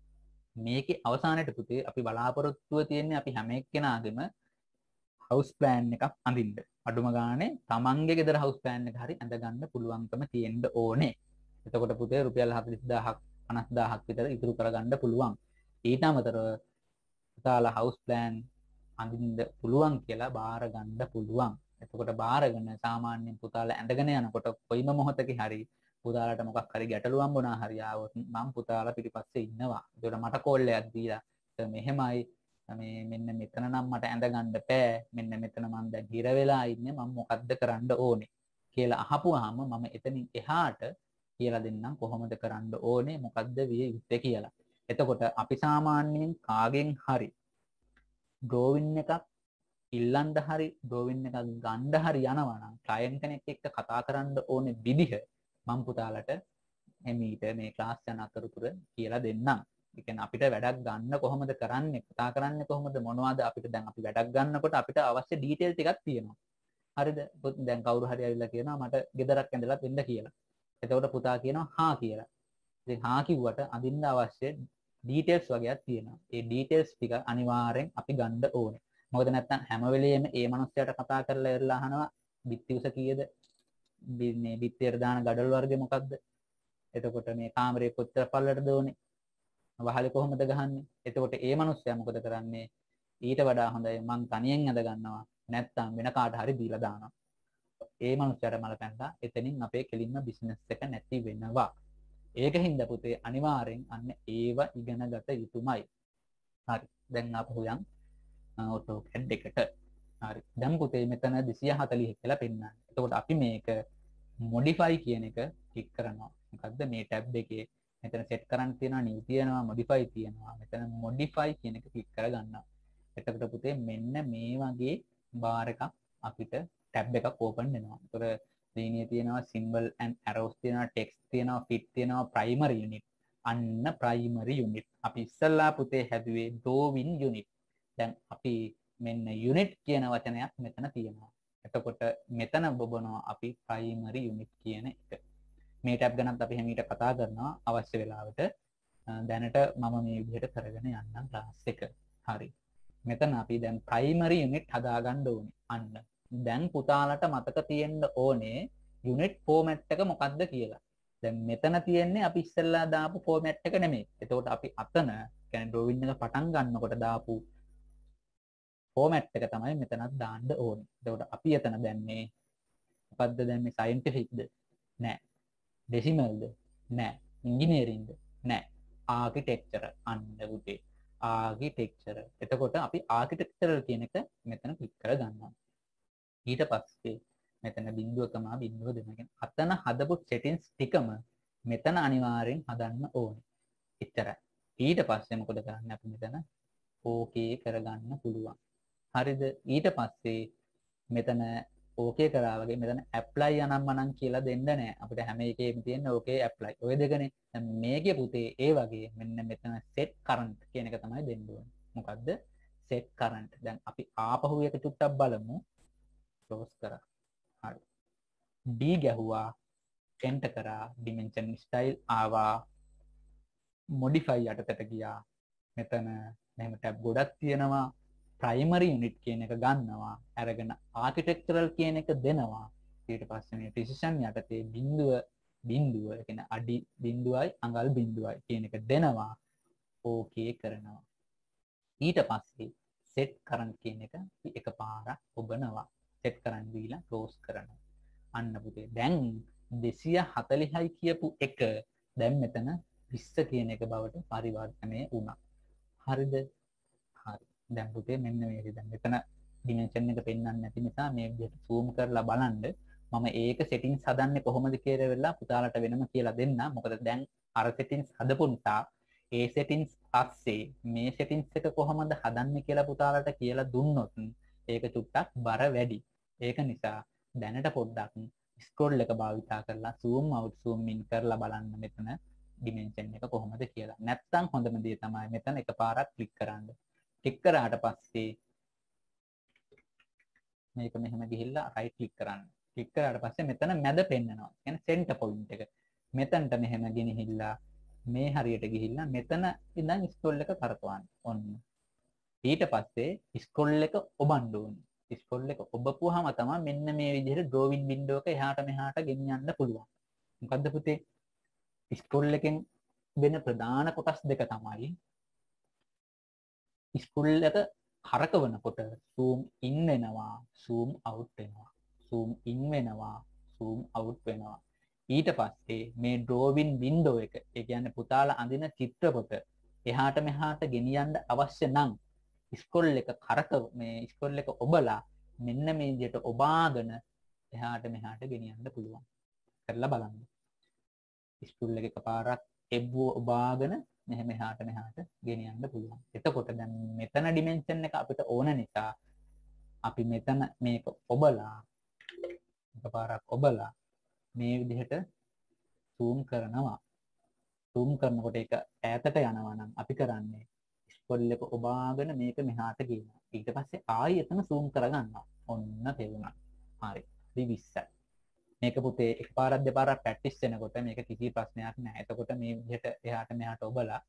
මේකේ අවසානයේ පුතේ අපි බලාපොරොත්තුව තියෙන්නේ අපි හැම එක්කෙනාගේම house plan එකක් අඳින්න. අඩුම ගානේ තමන්ගේ ගෙදර house plan එක හරි අඳ ගන්න පුළුවන්කම තියෙන්න ඕනේ. එතකොට පුතේ රුපියල් 40000ක් 50000ක් විතර ඉතුරු කරගන්න පුළුවන්. ඊට අමතරව පුතාලා house plan අඳින්න පුළුවන් කියලා බාර ගන්න පුළුවන්. එතකොට බාරගෙන සාමාන්‍යයෙන් පුතාලා ඇඳගෙන යනකොට කොයිම මොහොතක හරි පුතාලාට මොකක් හරි ගැටලුවක් වුණා හරි ආවොත් මම පුතාලා පිටිපස්සේ ඉන්නවා. ඒකට මට කෝල් එකක් දීලා මෙහෙමයි මේ මෙන්න මෙතන නම් මට ඇඳ ගන්න බෑ. මෙන්න මෙතන මම දැන් හිර වෙලා ඉන්නේ. මම මොකද්ද කරන්න ඕනේ කියලා අහපුවාම මම එතනින් එහාට කියලා දෙන්නම් කොහොමද කරන්න ඕනේ මොකද්ද විය යුත්තේ කියලා. එතකොට අපි සාමාන්‍යයෙන් කාගෙන් හරි drawing එකක් ඉල්ලන්න හරි drawing එකක් ගන්න හරි යනවා නම් client කෙනෙක් එක්ක කතා කරන්න ඕනේ විදිහ මම පුතාලට එමීට මේ ක්ලාස් යන අතරතුර කියලා දෙන්නම්. ඒ කියන්නේ අපිට වැඩක් ගන්න කොහොමද කරන්නේ කතා කරන්නේ කොහොමද මොනවද අපිට දැන් අපි වැඩක් ගන්නකොට අපිට අවශ්‍ය ඩීටේල් ටිකක් තියෙනවා. හරිද? දැන් කවුරු හරි ඇවිල්ලා කියනවා මට ගෙදරක් ඇඳලා දෙන්න කියලා. එතකොට පුතා කියනවා හා කියලා. ඉතින් හා කිව්වට අඳින්න අවශ්‍ය ඩීටේල්ස් වගේක් තියෙනවා. ඒ ඩීටේල්ස් ටික අනිවාර්යෙන් අපි ගන්න ඕනේ. මොකද නැත්නම් හැම වෙලෙම ඒ මනුස්සයාට කතා කරලා ඉරලා අහනවා බිත්ති උස කීයද? මේ බිත්තියට දාන ගඩොල් වර්ගය මොකක්ද? එතකොට මේ කාමරේ කොච්චර පල්ලටද ඕනේ? වහලේ කොහොමද ගහන්නේ? එතකොට ඒ මනුස්සයා මොකද කරන්නේ? ඊට වඩා හොඳයි මං තනියෙන් ඇඳ ගන්නවා. නැත්නම් වෙන කාට හරි දීලා දානවා. ඒ මනුස්සයාට මල පැනලා එතනින් අපේ කෙලින්ම බිස්නස් එක නැති වෙනවා. ඒකින්ද පුතේ අනිවාර්යෙන් අන්න ඒව ඉගෙන ගත යුතුමයි. හරි. දැන් අපහු යන් AutoCAD එකට. හරි. දැන් පුතේ මෙතන 240 කියලා පෙන්නන්නේ. එතකොට අපි මේක modify කියන එක ක්ලික් කරනවා. මොකද්ද මේ ටැබ් එකේ මෙතන set කරන්න තියෙනවා new තියෙනවා modify තියෙනවා. මෙතන modify කියන එක ක්ලික් කරගන්නවා. එතකොට පුතේ මෙන්න මේ වගේ bar එකක් අපිට ටැබ් එකක් open වෙනවා. ඒතර සීනිය තියෙනවා symbol and arrows තියෙනවා text තියෙනවා fit තියෙනවා primary unit. අන්න primary unit. අපි ඉස්සල්ලා පුතේ හැදුවේ drawing unit. දැන් අපි මෙන්න unit කියන වචනයක් මෙතන තියෙනවා. එතකොට මෙතන බොබනවා අපි primary unit කියන එක. මේ ටැබ් ගැනත් අපි හැමීට කතා කරනවා අවශ්‍ය වෙලාවට. දැනට මම මේ විදිහට කරගෙන යන්නම් ක්ලාස් එක. හරි. මෙතන අපි දැන් primary unit හදාගන්න ඕනේ. අන්න. දැන් පුතාලට මතක තියෙන්න ඕනේ unit format එක මොකක්ද කියලා. දැන් මෙතන තියෙන්නේ අපි ඉස්සෙල්ලා දාපු ෆෝමැට් එක නෙමෙයි. එතකොට අපි අතන කියන්නේ ඩ්‍රොයින් එක පටන් ගන්නකොට දාපු ෆෝමැට් එක තමයි මෙතනත් දාන්න ඕනේ. එතකොට අපි එතන දැන්නේ මොකද්ද දැන්නේ සයන්ටිෆික්ද? නෑ. ඩෙසිමල්ද? නෑ. ඉංජිනේරින්ග්ද? නෑ. ආකිටෙක්චර් අන්න උදේ. ආකිටෙක්චර්. එතකොට අපි ආකිටෙක්චර් කියන එක මෙතන ක්ලික් කරගන්නවා. ඊට පස්සේ මෙතන බිඳුවකම බිඳුව දෙනගෙන අතන හදපු සෙටින්ස් ටිකම මෙතන අනිවාර්යෙන් හදන්න ඕනේ. එච්චරයි. ඊට පස්සේ මොකද කරන්නේ අපි මෙතන ඕකේ කරගන්න පුළුවන්. හරිද? ඊට පස්සේ මෙතන ඕකේ කරා වගේ මෙතන ඇප්ලයි අනම්මනම් කියලා දෙන්න නෑ. අපිට හැම එකේම තියෙන ඕකේ ඇප්ලයි. ඔය දෙකනේ. දැන් මේකේ පුතේ ඒ වගේ මෙන්න මෙතන set current කියන එක තමයි දෙන්න ඕනේ. මොකද්ද? set current. දැන් අපි ආපහු එක චුට්ටක් බලමු. close කරා. හරි. D ගැහුවා. enter කරා. dimension style ආවා. modify යටතට ගියා. මෙතන මෙහෙම ටැබ් ගොඩක් තියෙනවා. primary unit කියන එක ගන්නවා. අරගෙන architectural කියන එක දෙනවා. ඊට පස්සේ මේ precision යටතේ බිඳුව කියන අඩි බිඳුවයි අඟල් බිඳුවයි කියන එක දෙනවා. okay කරනවා. ඊට පස්සේ set current කියන එක එකපාරක් ඔබනවා. set current දීලා close කරනවා. අන්න පුතේ දැන් 240යි කියපු එක දැන් මෙතන 20 කියන එක බවට පරිවර්තනය වුණා. හරිද? හරි. දැන් පුතේ මෙන්න මේක දැන් මෙතන ඩිමෙන්ෂන් එක පෙන්වන්නේ නැති නිසා මේ විදිහට zoom කරලා බලන්න මම ඒක settings හදන්නේ කොහොමද කියලා වෙලා පුතාලට වෙනම කියලා දෙන්න. මොකද දැන් අර settings හදපු නිසා ඒ settings පස්සේ මේ settings එක කොහොමද හදන්නේ කියලා පුතාලට කියලා දුන්නොත් ඒක චුට්ටක් බර වැඩි. ඒක නිසා දැනට පොඩ්ඩක් scroll එක භාවිතා කරලා zoom out zoom in කරලා බලන්න මෙතන dimension එක කොහොමද කියලා. නැත්නම් හොඳම දේ තමයි මෙතන එකපාරක් click කරන්න. click කරාට පස්සේ මේක මෙහෙම ගිහිල්ලා right click කරන්න. click කරාට පස්සේ මෙතන මැද පෙන්නනවා. කියන්නේ center point එක. මෙතනට මෙහෙම ගෙනහිල්ලා මේ හරියට ගිහිල්ලා මෙතන ඉඳන් scroll එක කරකවන්න. ඔන්න. ඊට පස්සේ scroll එක ඔබන්න ඕනේ. scroll එක ඔබපුවාම තමයි මෙන්න මේ විදිහට drawing window එක එහාට මෙහාට ගෙනියන්න පුළුවන්. මොකද්ද පුතේ? scroll එකෙන් වෙන ප්‍රධාන කොටස් දෙක තමයි scroll එක කරකවනකොට zoom in වෙනවා, zoom out වෙනවා. zoom in වෙනවා, zoom out වෙනවා. ඊට පස්සේ මේ drawing window එක, ඒ කියන්නේ පුතාලා අඳින චිත්‍රපට එහාට මෙහාට ගෙනියන්න අවශ්‍ය නම් scroll එක මේ scroll එක ඔබලා මෙන්න මේ විදිහට ඔබාගෙන එහාට මෙහාට ගෙනියන්න පුළුවන්. කරලා බලන්න. scroll එක එකපාරක් එබ්බුව ඔබාගෙන මෙහෙම එහාට මෙහාට ගෙනියන්න පුළුවන්. එතකොට දැන් මෙතන dimension එක අපිට ඕන නිසා අපි මෙතන මේක ඔබලා එකපාරක් ඔබලා මේ විදිහට zoom කරනවා. zoom කරනකොට ඒක ඈතට යනවා නම් අපි කරන්නේ scroll එක ඔබාගෙන මේක මෙහාට ගේනවා. ඊට පස්සේ ආයෙ එතන zoom කරගන්නවා. ඔන්න තේරුණා. හරි. 20යි. මේක පුතේ එකපාරක් දෙපාරක් ප්‍රැක්ටිස් වෙනකොට මේක කිසි ප්‍රශ්නයක් නැහැ. එතකොට මේ විදිහට එහාට මෙහාට ඔබලා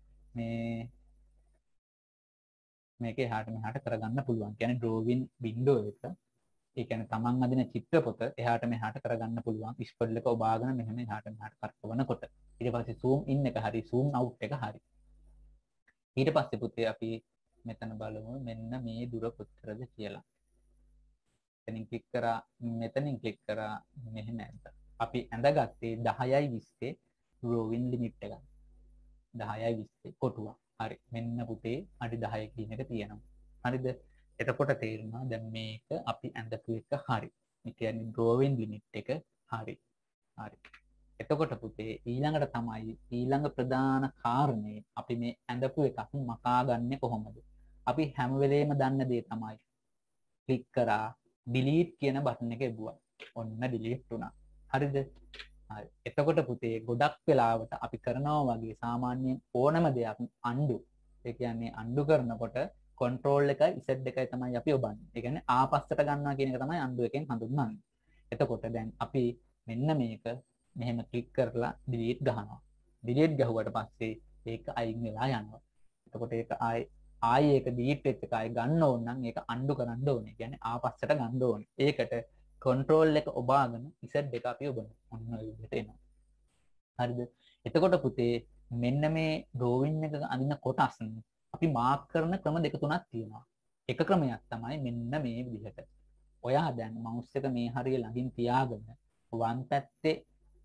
මේක එහාට මෙහාට කරගන්න පුළුවන්. කියන්නේ drawing window එක ඒ කියන්නේ තමන් අදින චිත්‍රපොත එහාට මෙහාට කරගන්න පුළුවන්. scroll එක ඔබාගෙන මෙහෙම එහාට මෙහාට කරකවනකොට. ඊට පස්සේ zoom in එක හරි zoom out එක හරි. ඊට පස්සේ පුතේ අපි මෙතන බලමු මෙන්න මේ දුර කොච්චරද කියලා. මෙතනින් ක්ලික් කරා මෙතනින් ක්ලික් කරා මෙහෙම ඇඳ. අපි ඇඳගත්තේ 10යි 20 drawing limit එක. 10යි 20 කොටුව. හරි. මෙන්න පුතේ අඩි 10 කියන එක තියෙනවා. හරිද? එතකොට තේරෙනවා දැන් මේක අපි ඇඳපු එක හරි. ඒ කියන්නේ drawing limit එක හරි. හරි. එතකොට පුතේ ඊළඟට තමයි ඊළඟ ප්‍රධාන කාරණේ අපි මේ ඇඳපු එකක් මකා ගන්නෙ කොහොමද? අපි හැම වෙලේම දන්න දේ තමයි ක්ලික් කරා delete කියන බටන් එක එබුවා. ඔන්න delete වුණා. හරිද? හරි. එතකොට පුතේ ගොඩක් වෙලාවට අපි කරනවා වගේ සාමාන්‍යයෙන් ඕනම දෙයක් undo. ඒ කියන්නේ undo කරනකොට control එකයි z එකයි තමයි අපි ඔබන්නේ. ඒ කියන්නේ ආපස්සට ගන්නවා කියන එක තමයි undo එකෙන් හඳුන්වන්නේ. එතකොට දැන් අපි මෙන්න මේක මෙහෙම ක්ලික් කරලා delete ගහනවා. delete ගහුවට පස්සේ ඒක අයින් වෙලා යනවා. එතකොට ඒක ආයෙ ඒක delete වෙච්ච එක ආයෙ ගන්න ඕන නම් ඒක undo කරන්න ඕනේ. කියන්නේ ආපස්සට ගන්න ඕනේ. ඒකට control එක ඔබාගෙන z එක අපි ඔබන. ඔන්න ඔය විදිහට එනවා. හරිද? එතකොට පුතේ මෙන්න මේ ඩ්‍රෝවින් එක අඳින කොටස් අපි මාක් කරන ක්‍රම දෙක තුනක් තියෙනවා. එක ක්‍රමයක් තමයි මෙන්න මේ විදිහට. ඔයා දැන් මවුස් එක මේ හරිය ළඟින් තියාගෙන වම් පැත්තේ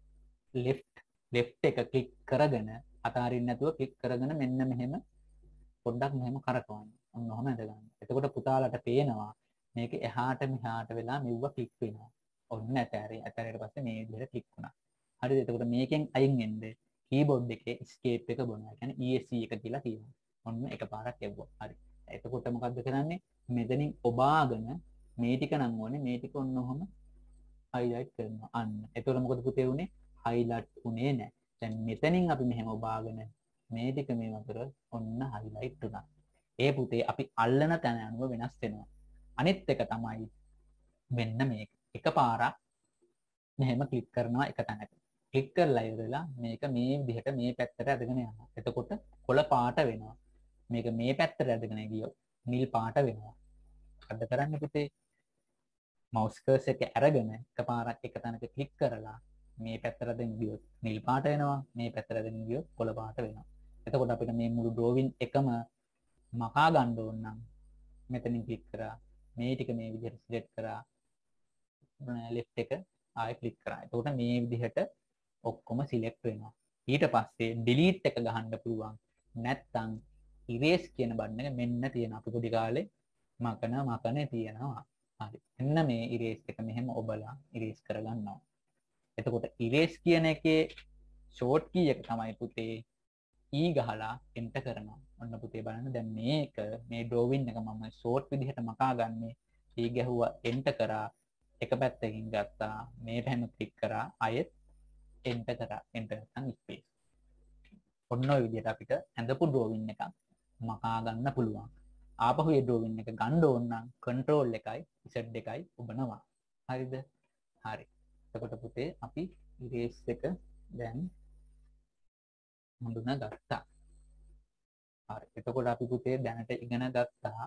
left එක ක්ලික් කරගෙන අතාරින්න නැතුව ක්ලික් කරගෙන මෙන්න මෙහෙම පොඩ්ඩක් මෙහෙම කරකවන්න. ඔන්න ඔහම ඇදගන්න. එතකොට පුතාලට පේනවා මේක එහාට මෙහාට වෙලා මෙව්ව ක්ලික් වෙනවා. ඔන්න ඇතෑරේ. ඇතෑරියට පස්සේ මේ විදිහට ක්ලික් වුණා. හරිද? එතකොට මේකෙන් අයින් වෙන්න කීබෝඩ් එකේ escape එක බොනවා. ඒ කියන්නේ ESC එක කියලා කියනවා. ඔන්න එකපාරක් එව්වා. හරි. එතකොට මොකද්ද කරන්නේ? මෙතනින් ඔබාගෙන මේ ටික නම් ඕනේ. මේ ටික ඔන්න ඔහම highlight කරනවා. අන්න. එතකොට මොකද පුතේ උනේ? highlight උනේ නැහැ. දැන් මෙතනින් අපි මෙහෙම ඔබාගෙන මේ ටික මේ වතර ඔන්න highlight වුණා. ඒ පුතේ අපි අල්ලන තැන අනුව වෙනස් වෙනවා. අනිත් එක තමයි මෙන්න මේක. එකපාරක් මෙහෙම ක්ලික් කරනවා එක තැනක. ක්ලික් කරලා ඉවරලා මේක මේ විදිහට මේ පැත්තට අදගෙන යනවා. එතකොට කොළ පාට වෙනවා. මේක මේ පැත්තට අදගෙන ගියොත් නිල් පාට වෙනවා. අද කරන්න පුතේ mouse cursor එක අරගෙන එකපාරක් එක තැනක ක්ලික් කරලා මේ පැත්තට අදගෙන ගියොත් නිල් පාට වෙනවා. මේ පැත්තට අදගෙන ගියොත් කොළ පාට වෙනවා. එතකොට අපිට මේ මුළු drawing එකම මකා ගන්න ඕන නම් මෙතනින් ක්ලික් කරා මේ ටික මේ විදිහට සිලෙක්ට් කරා left එක ආයෙ ක්ලික් කරා. එතකොට මේ විදිහට ඔක්කොම සිලෙක්ට් වෙනවා. ඊට පස්සේ delete එක ගහන්න පුළුවන්. නැත්නම් erase කියන බටන් එක මෙන්න තියෙන අපි පොඩි කාලේ මකනේ තියෙනවා. හරි. එන්න මේ erase එක මෙහෙම ඔබලා erase කරගන්නවා. එතකොට erase කියන එකේ short key එක තමයි පුතේ E ගහලා enter කරනවා. ඔන්න පුතේ බලන්න දැන් මේක මේ drawing එක මම short විදිහට මකා ගන්නේ. E ගැහුවා enter කරා එක පැත්තකින් ගත්තා මේ පැහැම ක්ලික් කරා ආයෙත් enter කරා enter නැත්නම් space. ඔන්න ඔය විදිහට අපිට ඇඳපු drawing එකක් මකා ගන්න පුළුවන්. ආපහු ඒ drawing එක ගන්න ඕන නම් control එකයි z එකයි ඔබනවා. හරිද? හරි. එතකොට පුතේ අපි erase එක දැන් හඳුනා ගත්තා. හරි. එතකොට අපි පුතේ දැනට ඉගෙන ගත්තා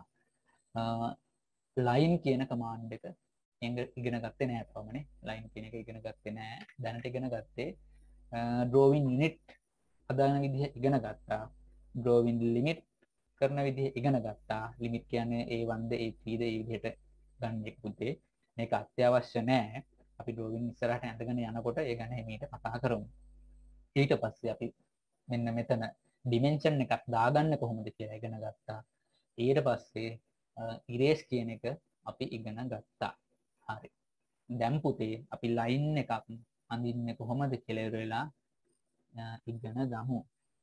line කියන command එක ඉගෙන ගත්තේ නෑ තාමනේ. line කියන එක ඉගෙන ගත්තේ නෑ. දැනට ඉගෙන ගත්තේ drawing unit හදාගන්න විදිහ ඉගෙන ගත්තා. drawing limit කරන විදිහ ඉගෙන ගත්තා. limit කියන්නේ A1ද A3ද ඒ විදිහට ගන්න එක පුතේ. මේක අත්‍යවශ්‍ය නෑ. අපි drawing ඉස්සරහට ඇඳගෙන යනකොට ඒ ගැන හිමීට කතා කරමු. ඊට පස්සේ අපි මෙන්න මෙතන dimension එකක් දාගන්න කොහොමද කියලා ඉගෙන ගත්තා. ඊට පස්සේ erase කියන එක අපි ඉගෙන ගත්තා. හරි. දැන් පුතේ අපි line එකක් අඳින්නේ කොහොමද කියලා ඉවරලා ඉගෙන ගමු.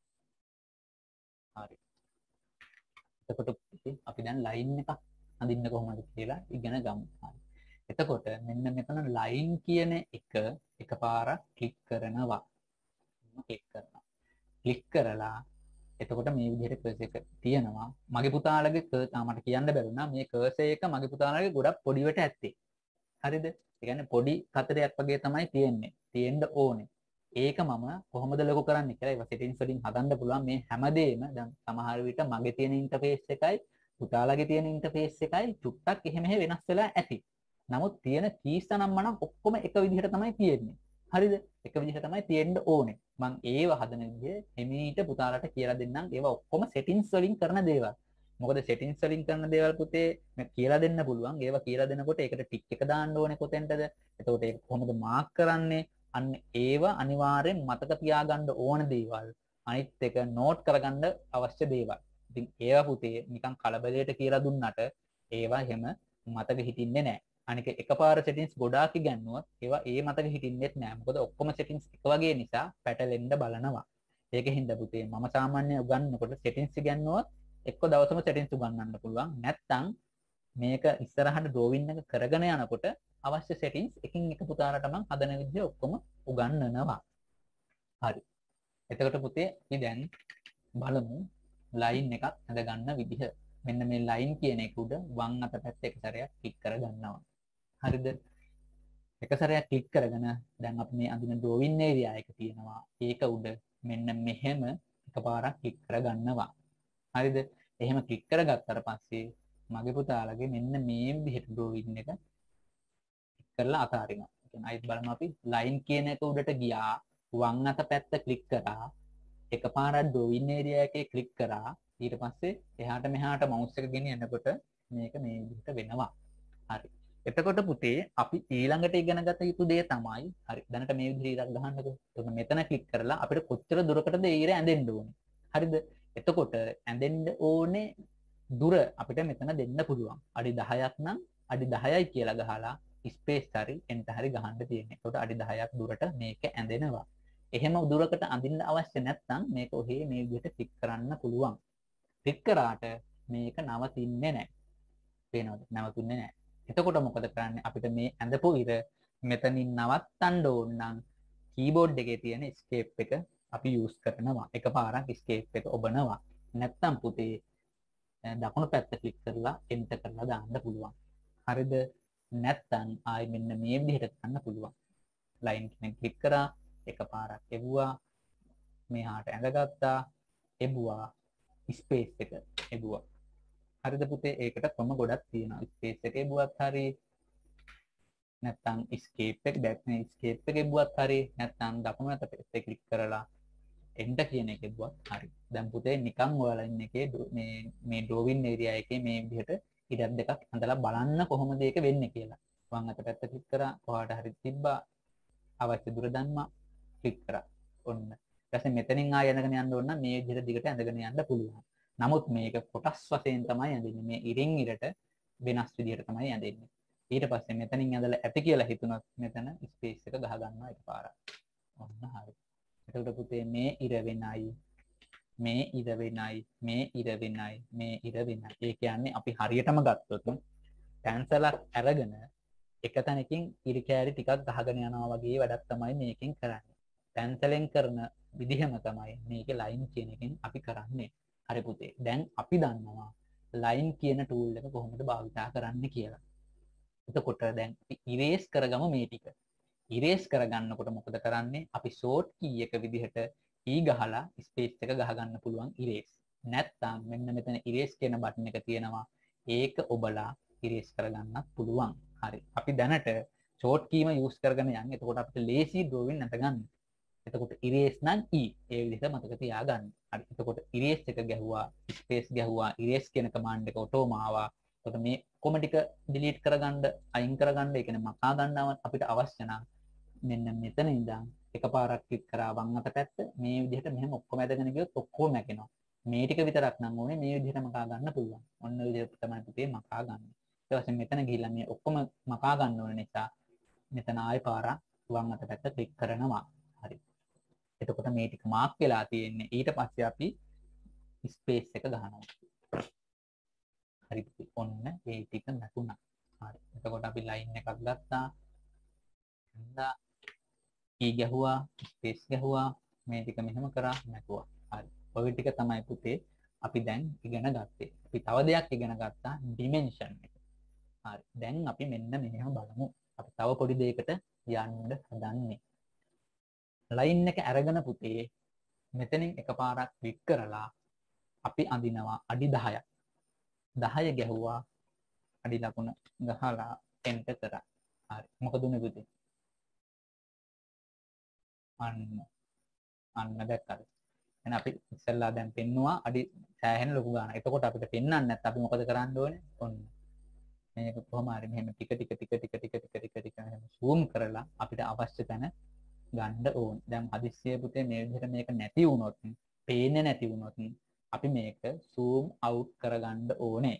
හරි. එතකොට පුතේ අපි දැන් line එකක් අඳින්න කොහොමද කියලා ඉගෙන ගමු. හරි. එතකොට මෙන්න මෙතන line කියන එක එකපාරක් ක්ලික් කරනවා. ක්ලික් කරනවා. ක්ලික් කරලා එතකොට මේ විදිහට cursor එක තියෙනවා. මගේ පුතාලගේ මට කියන්න බැරුණා මේ cursor එක මගේ පුතාලගේ ගොඩක් පොඩිවට ඇත්තේ. හරිද? ඒ කියන්නේ පොඩි කතරයක් වගේ තමයි තියෙන්නේ. තියෙන්න ඕනේ. ඒක මම කොහොමද ලොකු කරන්නේ කියලා ඒක settings වලින් හදන්න පුළුවන්. මේ හැමදේම දැන් සමහර විට මගේ තියෙන interface එකයි පුතාලගේ තියෙන interface එකයි චුට්ටක් එහෙම වෙනස් වෙලා ඇති. නමුත් තියෙන keys නම් මනම් ඔක්කොම එක විදිහට තමයි තියෙන්නේ. හරිද? එක විදිහට තමයි තියෙන්න ඕනේ. මම ඒව හදන විදිහ එමීට පුතාලට කියලා දෙන්නම්. ඒවා ඔක්කොම settings වලින් කරන දේවල්. මොකද settings වලින් කරන දේවල් පුතේ මම කියලා දෙන්න පුළුවන්. ඒවා කියලා දෙනකොට ඒකට ටික් එක දාන්න ඕනේ කොතෙන්ටද? එතකොට ඒක කොහොමද මාක් කරන්නේ? අන්න ඒවා අනිවාර්යෙන් මතක තියාගන්න ඕන දේවල්. අනිත් එක නෝට් කරගන්න අවශ්‍ය දේවල්. ඉතින් ඒවා පුතේ නිකන් කලබලයට කියලා දුන්නට ඒවා එහෙම මතක හිටින්නේ නැහැ. අනික එකපාර settings ගොඩාක් ඉගන්නුවොත් ඒවා ඒ මතක හිටින්නෙත් නෑ. මොකද ඔක්කොම settings එක වගේ නිසා පැටලෙන්න බලනවා. ඒකෙන් ද පුතේ මම සාමාන්‍යයෙන් උගන්වනකොට settings ඉගන්නුවොත් එක්ක දවසම settings උගන්වන්න පුළුවන්. නැත්නම් මේක ඉස්සරහට drawing එක කරගෙන යනකොට අවශ්‍ය settings එකින් එක පුතාලට මම හදන විදිහ ඔක්කොම උගන්වනවා. හරි. එතකොට පුතේ අපි දැන් බලමු line එකක් හද ගන්න විදිහ. මෙන්න මේ line කියන එක උඩ වම් අත පැත්ත එක සැරයක් ක්ලික් කරගන්නවා. හරිද? එක සැරයක් ක්ලික් කරගෙන දැන් අපි මේ අඳින drawing area එක තියෙනවා. ඒක උඩ මෙන්න මෙහෙම එකපාරක් ක්ලික් කරගන්නවා. හරිද? එහෙම ක්ලික් කරගත්තට පස්සේ මගේ පුතාලගේ මෙන්න මේ විදිහට drawing එක කරලා අතාරිනවා. කියන්නේ අයිත් බලමු අපි line කියන එක උඩට ගියා. වම් අත පැත්ත ක්ලික් කරා එකපාරක් ඩ්‍රොවින් ඒරියා එකේ ක්ලික් කරා ඊට පස්සේ එහාට මෙහාට මවුස් එක ගෙනියනකොට මේක මේ විදිහට වෙනවා. හරි. එතකොට පුතේ අපි ඊළඟට ඉගෙන ගත යුතු දේ තමයි හරි දැනට මේ විදිහට ඉරක් ගහන්නකෝ. එතකොට මෙතන ක්ලික් කරලා අපිට කොච්චර දුරකටද ඊර ඇඳෙන්න ඕනේ. හරිද? එතකොට ඇඳෙන්න ඕනේ දුර අපිට මෙතන දෙන්න පුළුවන්. අඩි 10ක් නම් අඩි 10යි කියලා ගහලා ස්පේස් හරි එන්ට හරි ගහන්න තියෙන්නේ. එතකොට අඩි 10ක් දුරට මේක ඇඳෙනවා. එහෙම දුරකට අඳින්න අවශ්‍ය නැත්නම් මේක ඔහේ මේ විදිහට ක්ලික් කරන්න පුළුවන්. ක්ලික් කරාට මේක නවතින්නේ නැහැ. පේනවද? නවතුන්නේ නැහැ. එතකොට මොකද කරන්නේ? අපිට මේ ඇඳපු ඉර මෙතනින් නවත්තන්න ඕන නම් කීබෝඩ් එකේ තියෙන escape එක අපි use කරනවා. එකපාරක් escape එක ඔබනවා. නැත්තම් පුතේ දකුණු පැත්ත ක්ලික් කරලා enter කරලා දාන්න පුළුවන්. හරිද? නැත්තම් ආයි මෙන්න මේ විදිහට කරන්න පුළුවන්. line කෙනෙක් ක්ලික් කරා එකපාරක් එවුවා මෙහාට ඇඳගත්තා එවුවා ස්පේස් එක එවුවා. හරිද පුතේ? ඒකට ක්‍රම ගොඩක් තියෙනවා. ස්පේස් එක එවුවත් හරි නැත්තම් escape එක back escape එක එවුවත් හරි නැත්තම් දකුණු අත පැත්තේ ක්ලික් කරලා enter කියන එක එවුවත් හරි. දැන් පුතේ නිකන් ඔයාලා ඉන්න එකේ මේ drawing area එකේ මේ විදිහට ඉඩක් දෙකක් අඳලා බලන්න කොහොමද ඒක වෙන්නේ කියලා. වම් අත පැත්ත ක්ලික් කරා කොහාට හරි තිබ්බා අවශ්‍ය දුර දැම්මා ක්ලික් කරා. ඔන්න. ඊට පස්සේ මෙතනින් ආය යනගෙන යන්න ඕන නම් මේ විදිහට දිගට ඇඳගෙන යන්න පුළුවන්. නමුත් මේක කොටස් වශයෙන් තමයි ඇඳෙන්නේ. මේ ඉරින් ඉරට වෙනස් විදිහට තමයි ඇඳෙන්නේ. ඊට පස්සේ මෙතනින් ඇඳලා ඇති කියලා හිතුණොත් මෙතන ස්පේස් එක ගහ ගන්නවා එකපාරක්. ඔන්න හරි. එතකොට පුතේ මේ ඉර වෙනයි මේ ඉර වෙනයි මේ ඉර වෙනයි මේ ඉර වෙනයි. ඒ කියන්නේ අපි හරියටම ගත්තොත් පැන්සලක් අරගෙන එක තැනකින් ඉරි කෑලි ටිකක් ගහගෙන යනවා වගේ වැඩක් තමයි මේකෙන් කරන්නේ. පැන්සලෙන් කරන විදිහම තමයි මේකේ ලයින් කියන එකෙන් අපි කරන්නේ. හරි පුතේ. දැන් අපි දන්නවා ලයින් කියන ටූල් එක කොහොමද භාවිතා කරන්න කියලා. එතකොට දැන් අපි ඉරේස් කරගමු මේ ටික. ඉරේස් කරගන්නකොට මොකද කරන්නේ? අපි ෂෝට් කී එක විදිහට E ගහලා ස්පේස් එක ගහ ගන්න පුළුවන් ඉරේස්. නැත්නම් මෙන්න මෙතන ඉරේස් කියන බටන් එක තියෙනවා. ඒක ඔබලා ඉරේස් කරගන්නත් පුළුවන්. හරි. අපි දැනට ෂෝට් කීම යූස් කරගෙන යන්නේ. එතකොට අපිට ලේසි ඩ්‍රෝවින් නැත ගන්න. එතකොට ඉරේස් නම් E ඒ විදිහට මතක තියාගන්න. හරි. එතකොට ඉරේස් එක ගැහුවා, ස්පේස් ගැහුවා, ඉරේස් කියන කමාන්ඩ් එක ඔටෝම ආවා. එතකොට මේ කොම ටික ඩිලීට් කරගන්න, අයින් කරගන්න, ඒ කියන්නේ මකා ගන්නව අපිට අවශ්‍ය නම් මෙන්න මෙතන ඉඳන් එකපාරක් ක්ලික් කරා වම් අත පැත්ත මේ විදිහට මෙහෙම ඔක්කොම ඇදගෙන ගියොත් ඔක්කොම නැගෙනවා. මේ ටික විතරක් නම් ඕනේ මේ විදිහට මකා ගන්න පුළුවන්. ඔන්න ඔය විදිහට තමයි පුතේ මකා ගන්න. ඊට පස්සේ මෙතන ගිහිල්ලා මේ ඔක්කොම මකා ගන්න ඕන නිසා මෙතන ආයෙ පාරක් වම් අත පැත්ත ක්ලික් කරනවා. හරි. එතකොට මේ ටික මාක් වෙලා තියෙන්නේ. ඊට පස්සේ අපි ස්පේස් එක ගහනවා. හරි. ඔන්න මේ ටික නැතුණා. හරි. එතකොට අපි ලයින් එකක් ගත්තා. හඳා කී ගැහුවා, ස්පේස් ගැහුවා, මේ ටික මෙහෙම කරා නැතුවා. හරි. ඔය ටික තමයි පුතේ අපි දැන් ඉගෙන ගත්තේ. අපි තව දෙයක් ඉගෙන ගත්තා ඩිමෙන්ෂන් එක. හරි. දැන් අපි මෙන්න මෙහෙම බලමු. අපි තව පොඩි දෙයකට යන්න හදන්නේ. ලයින් එක අරගෙන පුතේ මෙතනින් එකපාරක් ක්ලික් කරලා අපි අඳිනවා අඩි 10ක්. 10 ගැහුවා අඩි ලකුණ ගහලා එන්ටර් කරා. හරි. මොකද උනේ පුතේ? අන්න දැක්කද? එහෙනම් අපි ඉස්සෙල්ලා දැන් පෙන්නවා අඩි සෑහෙන ලොකු ගානක්. එතකොට අපිට පෙන්වන්න නැත්නම් අපි මොකද කරන්න ඕනේ? ඔන්න. මේක කොහොම හරි මෙහෙම ටික මෙහෙම zoom කරලා අපිට අවශ්‍ය තැන ගන්න ඕන. දැන් හදිස්සියේ පුතේ මේ විදිහට මේක නැති වුණොත්, පේන්නේ නැති වුණොත් අපි මේක zoom out කරගන්න ඕනේ.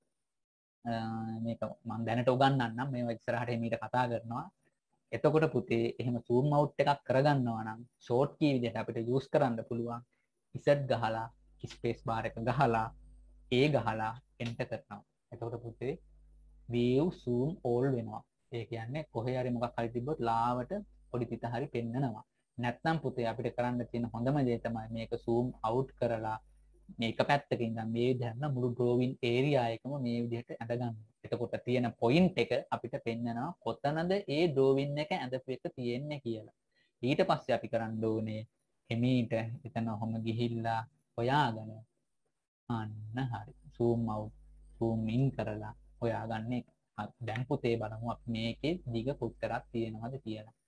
මේක මම දැනට උගන්වන්නම්. මේව ඉස්සරහට එමීට කතා කරනවා. එතකොට පුතේ එහෙම zoom out එකක් කරගන්නවා නම් short key විදිහට අපිට use කරන්න පුළුවන්. Z ගහලා space bar එක ගහලා A ගහලා enter කරනවා. එතකොට පුතේ view zoom all වෙනවා. ඒ කියන්නේ කොහේ හරි මොකක් හරි තිබ්බොත් ලාවට පොඩි පිට හරි පෙන්නනවා. නැත්නම් පුතේ අපිට කරන්න තියෙන හොඳම දේ තමයි මේක zoom out කරලා මේක පැත්තකින් ඉඳන් මේ විදිහට මුළු drawing area එකම මේ විදිහට ඇඳගන්න. එතකොට තියෙන point එක අපිට පෙන්නනවා කොතනද ඒ drawing එක ඇඳපු එක තියෙන්නේ කියලා. ඊට පස්සේ අපි කරන්න ඕනේ එමීට එතන ඔහොම ගිහිල්ලා හොයාගෙන අන්න හරි zoom out zoom in කරලා හොයාගන්න එක. හරි. දැන් පුතේ බලමු අපි මේකේ දිග කොච්චරක් තියෙනවද කියලා.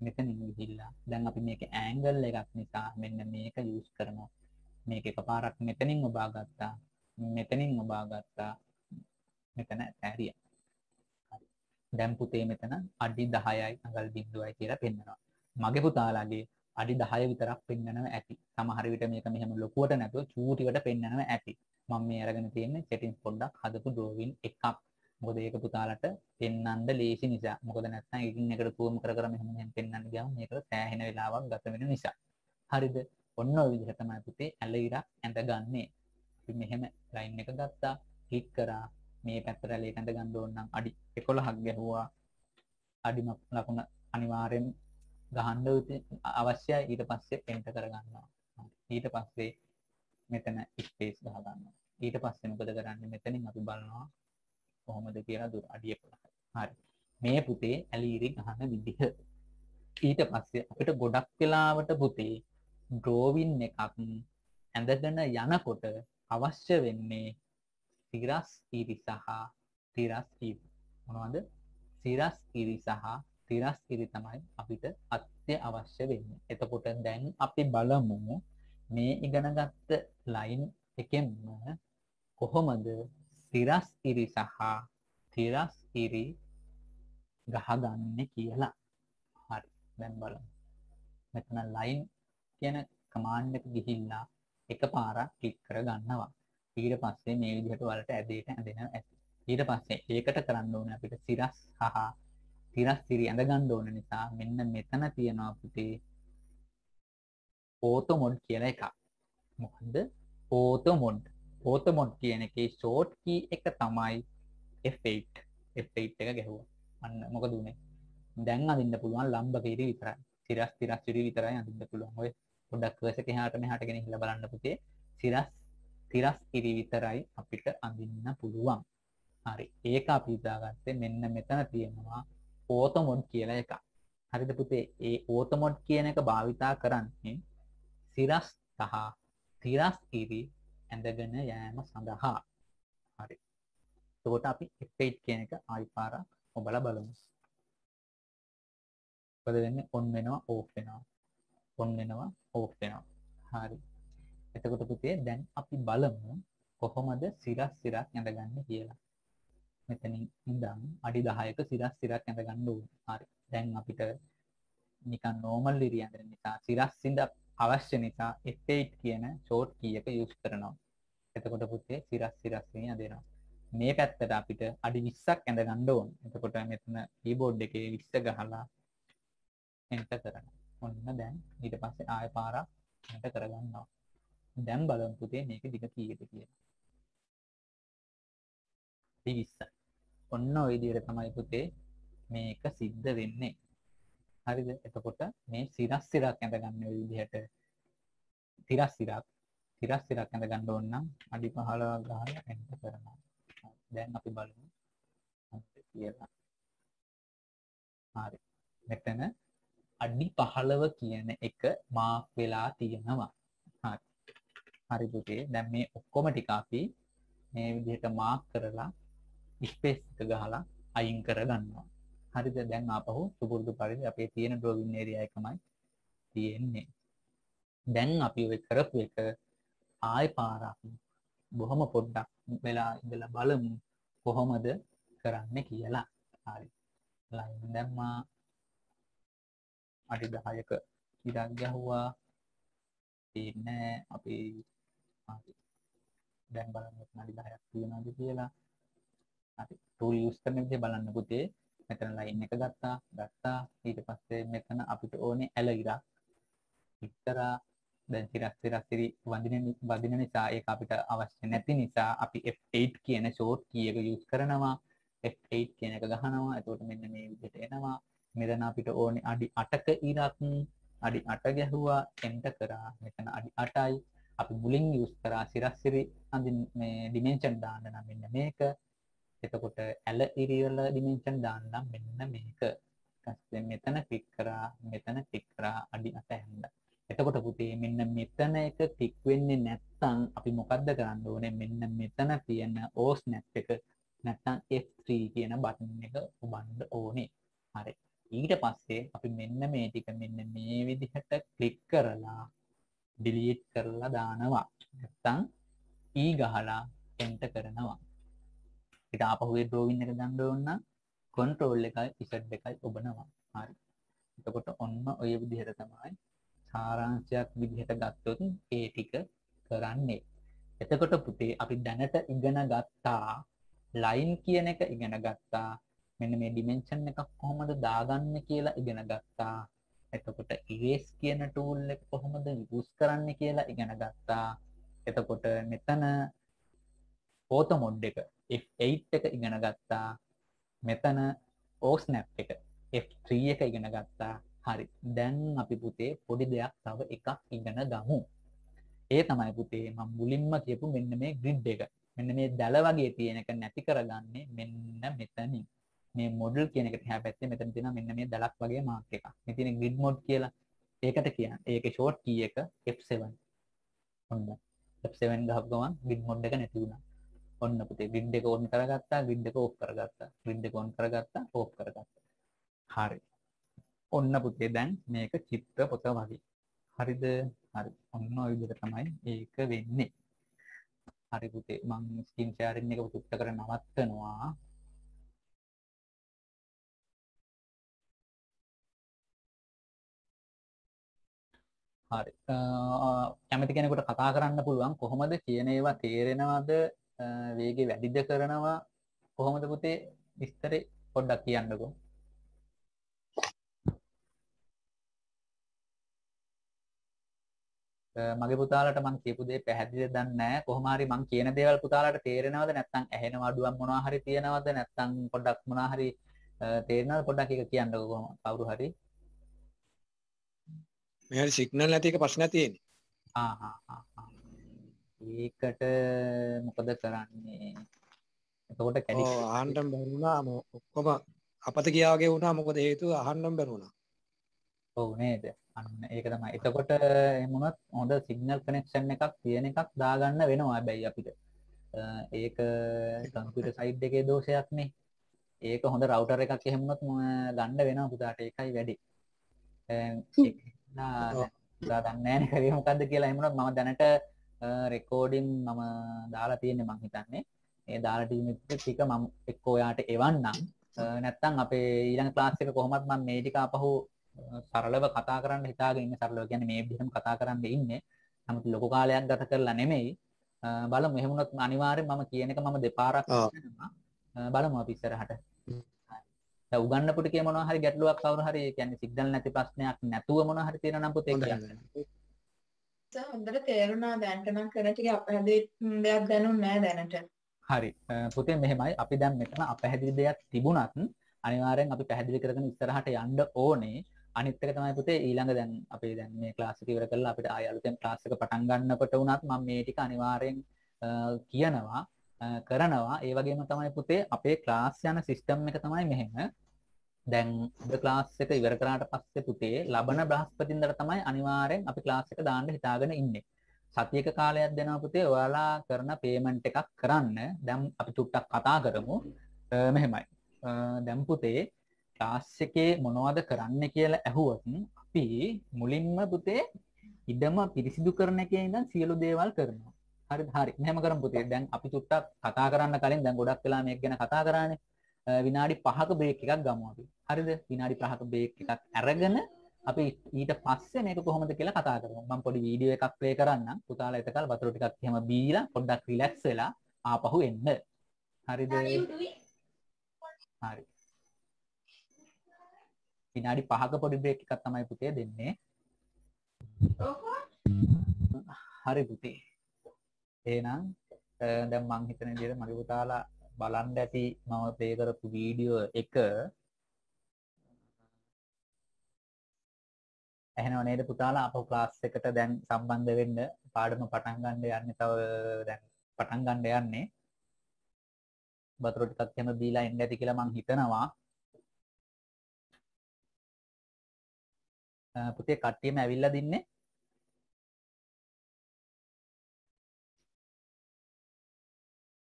මෙතනින් ගිහිල්ලා දැන් අපි මේකේ ඇන්ගල් එකක් නිසා මෙන්න මේක යූස් කරනවා. මේක එකපාරක් මෙතනින් ඔබා ගත්තා. මෙතනින් ඔබා ගත්තා. මෙතන ඇරියා. හරි. දැන් පුතේ මෙතන අඩි 10යි අඟල් 0යි කියලා පෙන්නනවා. මගේ පුතාලාගේ අඩි 10 විතරක් පෙන්නනවා ඇති. සමහර විට මේක මෙහෙම ලොකුවට නැතුව චූටිවට පෙන්නනවා ඇති. මම මේ අරගෙන තියෙන්නේ settings පොඩ්ඩක් හදපු drawing එකක්. මොකද ඒක පුතාලට පෙන්වන්න ලේසි නිසා. මොකද නැත්නම් එකින් එකට zoom කර කර මෙහෙම පෙන්වන්න ගියාම මේකට සෑහෙන වෙලාවක් ගත වෙන නිසා. හරිද? ඔන්න ඔය විදිහට තමයි පුතේ ඇල ඉරක් ඇඳගන්නේ. අපි මෙහෙම line එක ගත්තා, click කරා. මේ පැත්තට ඇලේට ඇඳ ගන්න ඕන නම් අඩි 11ක් ගැහුවා. අඩිම ලකුණ අනිවාර්යෙන් ගහන්න අවශ්‍යයි. ඊට පස්සේ enter කර ගන්නවා. ඊට පස්සේ මෙතන ස්පේස් ගහ ගන්නවා. ඊට පස්සේ මොකද කරන්නේ? මෙතනින් අපි බලනවා කොහොමද කියලා දුර අඩිය 11යි. හරි. මේ පුතේ ඇලීරි ගහන විදිහ. ඊට පස්සේ අපිට ගොඩක් වෙලාවට පුතේ drawing එකක් ඇඳගෙන යනකොට අවශ්‍ය වෙන්නේ සිරස් ඉරි සහ තිරස් ඉරි. මොනවද? සිරස් ඉරි සහ තිරස් ඉරි තමයි අපිට අත්‍යවශ්‍ය වෙන්නේ. එතකොට දැන් අපි බලමු මේ ඉගෙනගත්ත line එකෙන්ම කොහොමද සිරස් ඉරි සහ තිරස් ඉරි ගහගන්නේ කියලා. හරි. දැන් බලමු. මෙතන line කියන command එක ගිහිල්ලා එකපාරක් click කර ගන්නවා. ඊට පස්සේ මේ විදිහට වලට ඇදේට ඇදෙනවා ඇති. ඊට පස්සේ ඒකට කරන්න ඕනේ අපිට සිරස් සහ තිරස් ඉරි ඇඳ ගන්න ඕන නිසා මෙන්න මෙතන තියෙනවා පුතේ auto mode කියලා එකක්. මොකද්ද? auto mode. auto mode කියන එකේ short key එක තමයි F8. F8 එක ගැහුවා. අන්න මොකද උනේ? දැන් අඳින්න පුළුවන් ලම්බක ඉරි විතරයි. සිරස් තිරස් ඉරි විතරයි අඳින්න පුළුවන්. ඔය පොඩ්ඩක් කර්සර් එක එහාට මෙහාට ගෙනහිල්ලා බලන්න පුතේ. සිරස් තිරස් ඉරි විතරයි අපිට අඳින්න පුළුවන්. හරි. ඒක අපි හිතාගත්තේ මෙන්න මෙතන තියෙනවා auto mode කියලා එකක්. හරිද පුතේ? ඒ auto mode කියන එක භාවිතා කරන්නේ සිරස් සහ තිරස් ඉරි ඇඳගෙන යෑම සඳහා. හරි. එතකොට අපි F8 කියන එක ආයි පාරක් ඔබලා බලමු. මොකද වෙන්නේ? on වෙනවා off වෙනවා. on වෙනවා off වෙනවා. හරි. එතකොට පුතේ දැන් අපි බලමු කොහොමද සිරස් සිරක් ඇඳගන්නේ කියලා. මෙතනින් ඉඳන් අඩි 10ක සිරස් සිරක් ඇඳගන්න ඕනේ. හරි. දැන් අපිට නිකන් normal ඉරි ඇඳෙන නිසා සිරස් සිඳ අවශ්‍ය නිසා F8 කියන short key එක use කරනවා. එතකොට පුතේ සිරස් සිරස් මේ ඇඳෙනවා. මේ පැත්තට අපිට අඩි 20ක් ඇඳ ගන්න ඕනේ. එතකොට මෙතන keyboard එකේ 20 ගහලා enter කරනවා. ඔන්න දැන් ඊට පස්සේ ආය පාරක් enter කරගන්නවා. දැන් බලමු පුතේ මේක දිග කීයද කියලා. 20. ඔන්න ඔය විදිහට තමයි පුතේ මේක සිද්ධ වෙන්නේ. හරිද? එතකොට මේ සිරස් සිරක් ඇඳ ගන්න ඔය විදිහට තිරස් සිරක් ඇඳ ගන්න ඕන නම් අඩි 15ක් ගහලා enter කරනවා. දැන් අපි බලමු කියලා. හරි. මෙතන අඩි 15 කියන එක මාක් වෙලා තියෙනවා. හරි. හරි පුතේ. දැන් මේ ඔක්කොම ටික අපි මේ විදිහට මාක් කරලා ස්පේස් එක ගහලා අයින් කර ගන්නවා. හරිද? දැන් ආපහු සුපුරුදු පරිදි අපේ තියෙන drawing area එකමයි තියෙන්නේ. දැන් අපි ඔය කරපු එක ආය පාරක් බොහොම පොඩ්ඩක් වෙලා ඉඳලා බලමු කොහොමද කරන්න කියලා. හරි. line දැම්මා. අඩි 10ක ඉරක් ගැහුවා. ඉන්නේ අපි හරි. දැන් බලන්න අඩි 10ක් තියෙනවද කියලා. හරි. tool use කරන විදිහ බලන්න පුතේ. මෙතන line එක ගත්තා. ඊට පස්සේ මෙතන අපිට ඕනේ ඇල ඉරක්. ඉතරා දැන් සිරස් ඉරි වදින නිසා ඒක අපිට අවශ්‍ය නැති නිසා අපි F8 කියන short key එක use කරනවා. F8 කියන එක ගහනවා. එතකොට මෙන්න මේ විදිහට එනවා. මෙතන අපිට ඕනේ අඩි 8ක ඉරක්. අඩි 8 ගැහුවා enter කරා. මෙතන අඩි 8යි. අපි මුලින් use කරා සිරස් ඉරි අඳින් මේ dimension දාන්න නම් මෙන්න මේක. එතකොට ඇල ඉරි වල dimension දාන්න නම් මෙන්න මේක. ඊපස්සේ මෙතන click කරා අඩි 8 හැන්දා. එතකොට පුතේ මෙන්න මෙතන එක ටික් වෙන්නේ නැත්නම් අපි මොකද්ද කරන්න ඕනේ? මෙන්න මෙතන තියෙන O snap එක නැත්නම් F3 කියන බටන් එක ඔබන්න ඕනේ. හරි. ඊට පස්සේ අපි මෙන්න මේ ටික මෙන්න මේ විදිහට ක්ලික් කරලා ඩිලීට් කරලා දානවා. නැත්තම් E ගහලා එන්ටර් කරනවා. ඊට ආපහු ඒ ඩ්‍රෝවින් එක ගන්න ඕන නම් control එකයි Z එකයි ඔබනවා. හරි. එතකොට ඔන්න ඔය විදිහට තමයි සාරාංශයක් විදිහට ගත්තොත් ඒ ටික කරන්නේ. එතකොට පුතේ අපි දැනට ඉගෙන ගත්තා ලයින් කියන එක ඉගෙන ගත්තා. මෙන්න මේ ඩිමෙන්ෂන් එකක් කොහොමද දාගන්නේ කියලා ඉගෙන ගත්තා. එතකොට erase කියන tool එක කොහොමද use කරන්නේ කියලා ඉගෙන ගත්තා. එතකොට මෙතන photo mode එක F8 එක ඉගෙන ගත්තා. මෙතන OSNAP එක F3 එක ඉගෙන ගත්තා. හරි. දැන් අපි පුතේ පොඩි දෙයක් තව එකක් ඉගෙන ගමු. ඒ තමයි පුතේ මම මුලින්ම කියපු මෙන්න මේ grid එක. මෙන්න මේ දැල වගේ තියෙන එක නැති කරගන්නේ මෙන්න මෙතනින්. මේ model කියන එක දිහා පැත්තේ මෙතන තියෙනවා මෙන්න මේ දැලක් වගේ මාක් එකක්. මේ තියෙන grid mode කියලා. ඒකට කියන්නේ ඒකේ short key එක F7. ඔන්න. F7 ගහපු ගමන් grid mode එක නැති වුණා. ඔන්න පුතේ grid එක on කරගත්තා, grid එක off කරගත්තා. grid එක on කරගත්තා, off කරගත්තා. හරි. ඔන්න පුතේ දැන් මේක චිත්‍ර පොත වගේ. හරිද? හරි. ඔන්න ඔය විදිහට තමයි ඒක වෙන්නේ. හරි පුතේ මම ස්ක්‍රීන් ෂෙයාරින් එක පුතුත් කර නවත්තනවා. හරි. කැමති කෙනෙකුට කතා කරන්න පුළුවන් කොහොමද කියන ඒවා තේරෙනවද? වේගය වැඩිද කරනවා කොහොමද පුතේ විස්තරේ පොඩ්ඩක් කියන්නකෝ. මගේ පුතාලට මම කියපු දේ පැහැදිලිද දන්නේ නැහැ. කොහොම හරි මම කියන දේවල් පුතාලට තේරෙනවද නැත්නම් ඇහෙනව අඩුවක් මොනවා හරි තියෙනවද නැත්නම් පොඩ්ඩක් මොනවා හරි තේරෙනවද පොඩ්ඩක් ඒක කියන්නකෝ කොහොම කවුරු හරි. මේ හරි සිග්නල් නැති එක ප්‍රශ්නයක් තියෙන්නේ. ඒකට මොකද කරන්නේ? එතකොට කැඩි අහන්නම බැරි වුණා ඔක්කොම අපත කියා වගේ වුණා. මොකද හේතුව අහන්නම බැරි වුණා. ඔව් නේද? අන්න ඒක තමයි. එතකොට එහෙම වුණත් හොඳ සිග්නල් කනෙක්ෂන් එකක් තියෙන එකක් දාගන්න වෙනවා හැබැයි අපිට. ඒක කම්පියුටර් සයිඩ් එකේ දෝෂයක් නේ. ඒක හොඳ රවුටර් එකක් එහෙම වුණොත් ගන්න වෙනවා පුතාට. ඒකයි වැඩි. ඒක පුතා දන්නේ නැහැ කරේ මොකද්ද කියලා. එහෙම වුණොත් මම දැනට රෙකෝඩින් මම දාලා තියෙන්නේ මං හිතන්නේ. ඒ දාලා තියෙන ටික මම එක්ක ඔයාට එවන්නම්. නැත්තම් අපේ ඊළඟ ක්ලාස් එක කොහොමත් මම මේ ටික අපහු සරලව කතා කරන්න හිතාගෙන ඉන්නේ. සරලව කියන්නේ මේ විදිහටම කතා කරන්න ඉන්නේ. නමුත් ලොකු කාලයක් ගත කරලා නෙමෙයි. බලමු එහෙම වුණොත් අනිවාර්යෙන් මම කියන එක මම දෙපාරක් කියනවා. බලමු අපි ඉස්සරහට. දැන් උගන්නපු ටිකේ මොනවා හරි ගැටලුවක් කවුරු හරි කියන්නේ සිග්නල් නැති ප්‍රශ්නයක් නැතුව මොනවා හරි තියෙනවා නම් පුතේ කියන්න. හොඳට තේරුණා දැනට නම් කරන ටික අපහැදිලි දෙයක් දැනුන්නේ නැහැ දැනට. හරි. පුතේ මෙහෙමයි අපි දැන් මෙතන අපහැදිලි දෙයක් තිබුණත් අනිවාර්යෙන් අපි පැහැදිලි කරගෙන ඉස්සරහට යන්න ඕනේ. අනිත් එක තමයි පුතේ ඊළඟ දැන් අපි දැන් මේ ක්ලාස් එක ඉවර කරලා අපිට ආය අලුතෙන් ක්ලාස් එක පටන් ගන්නකොට වුණත් මම මේ ටික අනිවාර්යෙන් කියනවා කරනවා. ඒ වගේම තමයි පුතේ අපේ ක්ලාස් යන සිස්ටම් එක තමයි මෙහෙම. දැන් ඔබ ක්ලාස් එක ඉවර කරාට පස්සේ පුතේ ලබන බ්‍රහස්පතින්දට තමයි අනිවාර්යෙන් අපි ක්ලාස් එක දාන්න හිතාගෙන ඉන්නේ. සතියක කාලයක් දෙනවා පුතේ ඔයාලා කරන පේමන්ට් එකක් කරන්න. දැන් අපි චුට්ටක් කතා කරමු. මෙහෙමයි. දැන් පුතේ ක්ලාස් එකේ මොනවද කරන්න කියලා ඇහුවොත් අපි මුලින්ම පුතේ ඉඩම පිරිසිදු කරන එකේ ඉඳන් සියලු දේවල් කරනවා. හරිද? හරි. මෙහෙම කරමු පුතේ. දැන් අපි චුට්ටක් කතා කරන්න කලින් දැන් ගොඩක් වෙලා මේක ගැන කතා කරානේ. විනාඩි 5ක බ්‍රේක් එකක් ගමු අපි. හරිද? විනාඩි 5ක බ්‍රේක් එකක් අරගෙන අපි ඊට පස්සේ මේක කොහොමද කියලා කතා කරමු. මම පොඩි වීඩියෝ එකක් ප්ලේ කරන්නම්. පුතාලා එතකල් වතුර ටිකක් එහෙම බීලා පොඩ්ඩක් රිලැක්ස් වෙලා ආපහු එන්න. හරිද? හරි. විනාඩි 5ක පොඩි බ්‍රේක් එකක් තමයි පුතේ දෙන්නේ. හරි පුතේ. එහෙනම් දැන් මං හිතන විදිහට මගේ පුතාලා බලන්න ඇති මම ප්ලේ කරපු වීඩියෝ එක එහෙනව නේද පුතාලා අපෝ ක්ලාස් එකට දැන් සම්බන්ධ වෙන්න පාඩම පටන් ගන්න යන්නේ තව දැන් පටන් ගන්න යන්නේ වතුර ටිකක් එහෙම බීලා එන්න ඇති කියලා මං හිතනවා පුතේ කට්ටියම ඇවිල්ලා දින්නේ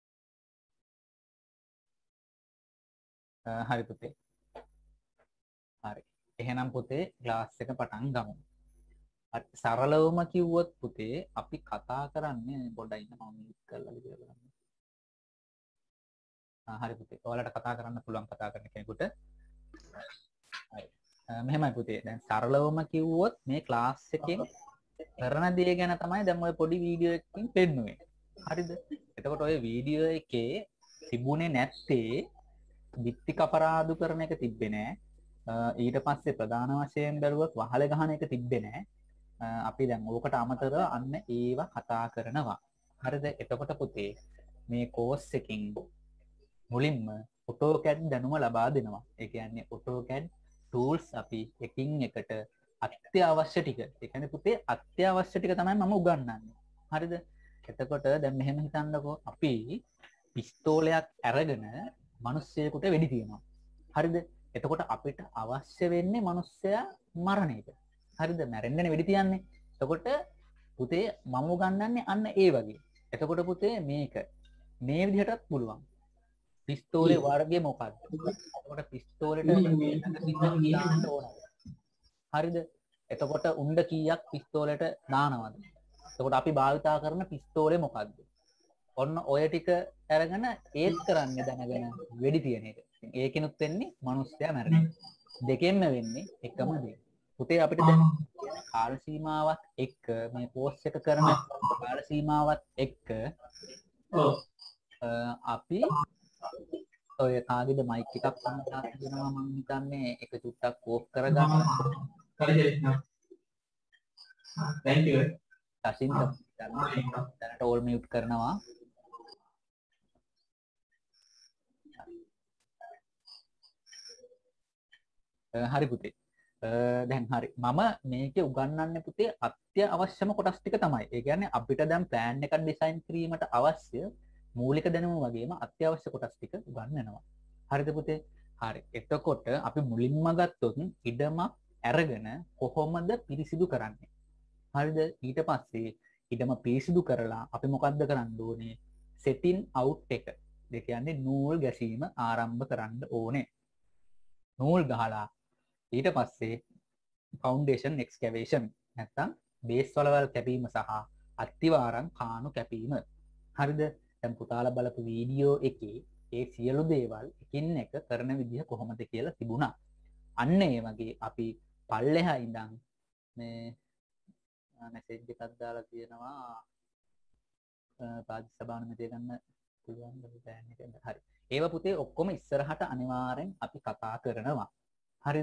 හරි පුතේ හරි. එහෙනම් පුතේ ක්ලාස් එක පටන් ගමු. සරලවම කිව්වොත් පුතේ අපි කතා කරන්නේ පොඩ්ඩක් ඉන්න මම මියුට් කරලා විදිය බලන්න. හරි පුතේ. ඔයාලට කතා කරන්න පුළුවන් කතා කරන කෙනෙකුට. හරි. මෙහෙමයි පුතේ. දැන් සරලවම කිව්වොත් මේ ක්ලාස් එකෙන් කරන දේ ගැන තමයි දැන් ඔය පොඩි වීඩියෝ එකකින් පෙන්නුවේ. හරිද? එතකොට ඔය වීඩියෝ එකේ තිබුණේ නැත්තේ විත්ති කපරාදු කරන එක තිබ්බේ නෑ. ඊට පස්සේ ප්‍රධාන වශයෙන් බැලුවොත් වහල ගහන එක තිබ්බේ නෑ. අපි දැන් ඕකට අමතරව අන්න ඒවා කතා කරනවා. හරිද? එතකොට පුතේ මේ කෝස් එකකින් මුලින්ම AutoCAD දැනුම ලබා දෙනවා. ඒ කියන්නේ AutoCAD tools අපි එකින් එකට අත්‍යවශ්‍ය ටික. ඒ කියන්නේ පුතේ අත්‍යවශ්‍ය ටික තමයි මම උගන්වන්නේ. හරිද? එතකොට දැන් මෙහෙම හිතන්නකෝ අපි පිස්තෝලයක් අරගෙන මිනිස්සෙකුට වෙඩි තියනවා. හරිද? එතකොට අපිට අවශ්‍ය වෙන්නේ මිනිස්සයා මරණ එක. හරිද? මැරෙන්නනේ වෙඩි තියන්නේ. එතකොට පුතේ මම උගන්වන්නේ අන්න ඒ වගේ. එතකොට පුතේ මේක මේ විදිහටත් පුළුවන්. පිස්තෝලේ වර්ගය මොකක්ද? එතකොට පිස්තෝලෙට දාන්න ඕනද? හරිද? එතකොට උණ්ඩ කීයක් පිස්තෝලෙට දානවද? එතකොට අපි භාවිතා කරන පිස්තෝලේ මොකක්ද? ඔන්න ඔය ටික අරගෙන ඒත් කරන්නේ දැනගෙන වෙඩි තියන එක. ඒකිනුත් වෙන්නේ මිනිස්සයා මැරෙන එක. දෙකෙන්ම වෙන්නේ එකම දේ. පුතේ අපිට දැන් කාල සීමාවත් එක්ක මේ කෝස් එක කරන කාල සීමාවත් එක්ක අපි ඔය කාගේද මයික් එකක් සම්පූර්ණ කරනවා මම හිතන්නේ එක චුට්ටක් ඕෆ් කරගන්න. thank you සසින් දැනට ඕල් මියුට් කරනවා. හරි පුතේ. දැන් හරි. මම මේකේ උගන්වන්නේ පුතේ අත්‍යවශ්‍යම කොටස් ටික තමයි. ඒ කියන්නේ අපිට දැන් ප්ලෑන් එකක් ඩිසයින් කිරීමට අවශ්‍ය මූලික දැනුම වගේම අත්‍යවශ්‍ය කොටස් ටික උගන්වනවා. හරිද පුතේ? හරි. එතකොට අපි මුලින්ම ගත්තොත් ඉඩමක් අරගෙන කොහොමද පිරිසිදු කරන්නේ? හරිද? ඊට පස්සේ ඉඩම පිරිසිදු කරලා අපි මොකද්ද කරන්න ඕනේ? setting out එක. ඒ කියන්නේ නූල් ගැසීම ආරම්භ කරන්න ඕනේ. නූල් ගහලා ඊට පස්සේ ෆවුන්ඩේෂන් එක්ස්කැවේෂන් නැත්තම් බේස් වලවල් කැපීම සහ අත්තිවාරම් කාණු කැපීම. හරිද? දැන් පුතාලා බලපු වීඩියෝ එකේ ඒ සියලු දේවල් එකින් එක කරන විදිහ කොහොමද කියලා තිබුණා. අන්න ඒ වගේ අපි පල්ලෙහා ඉඳන් මේ මැසේජ් එකක් දාලා තියෙනවා පාදි සභානුමතිය ගන්න පුළුවන් ප්ලෑන් එකෙන්. හරි. ඒව පුතේ ඔක්කොම ඉස්සරහට අනිවාර්යෙන් අපි කතා කරනවා. හරිද?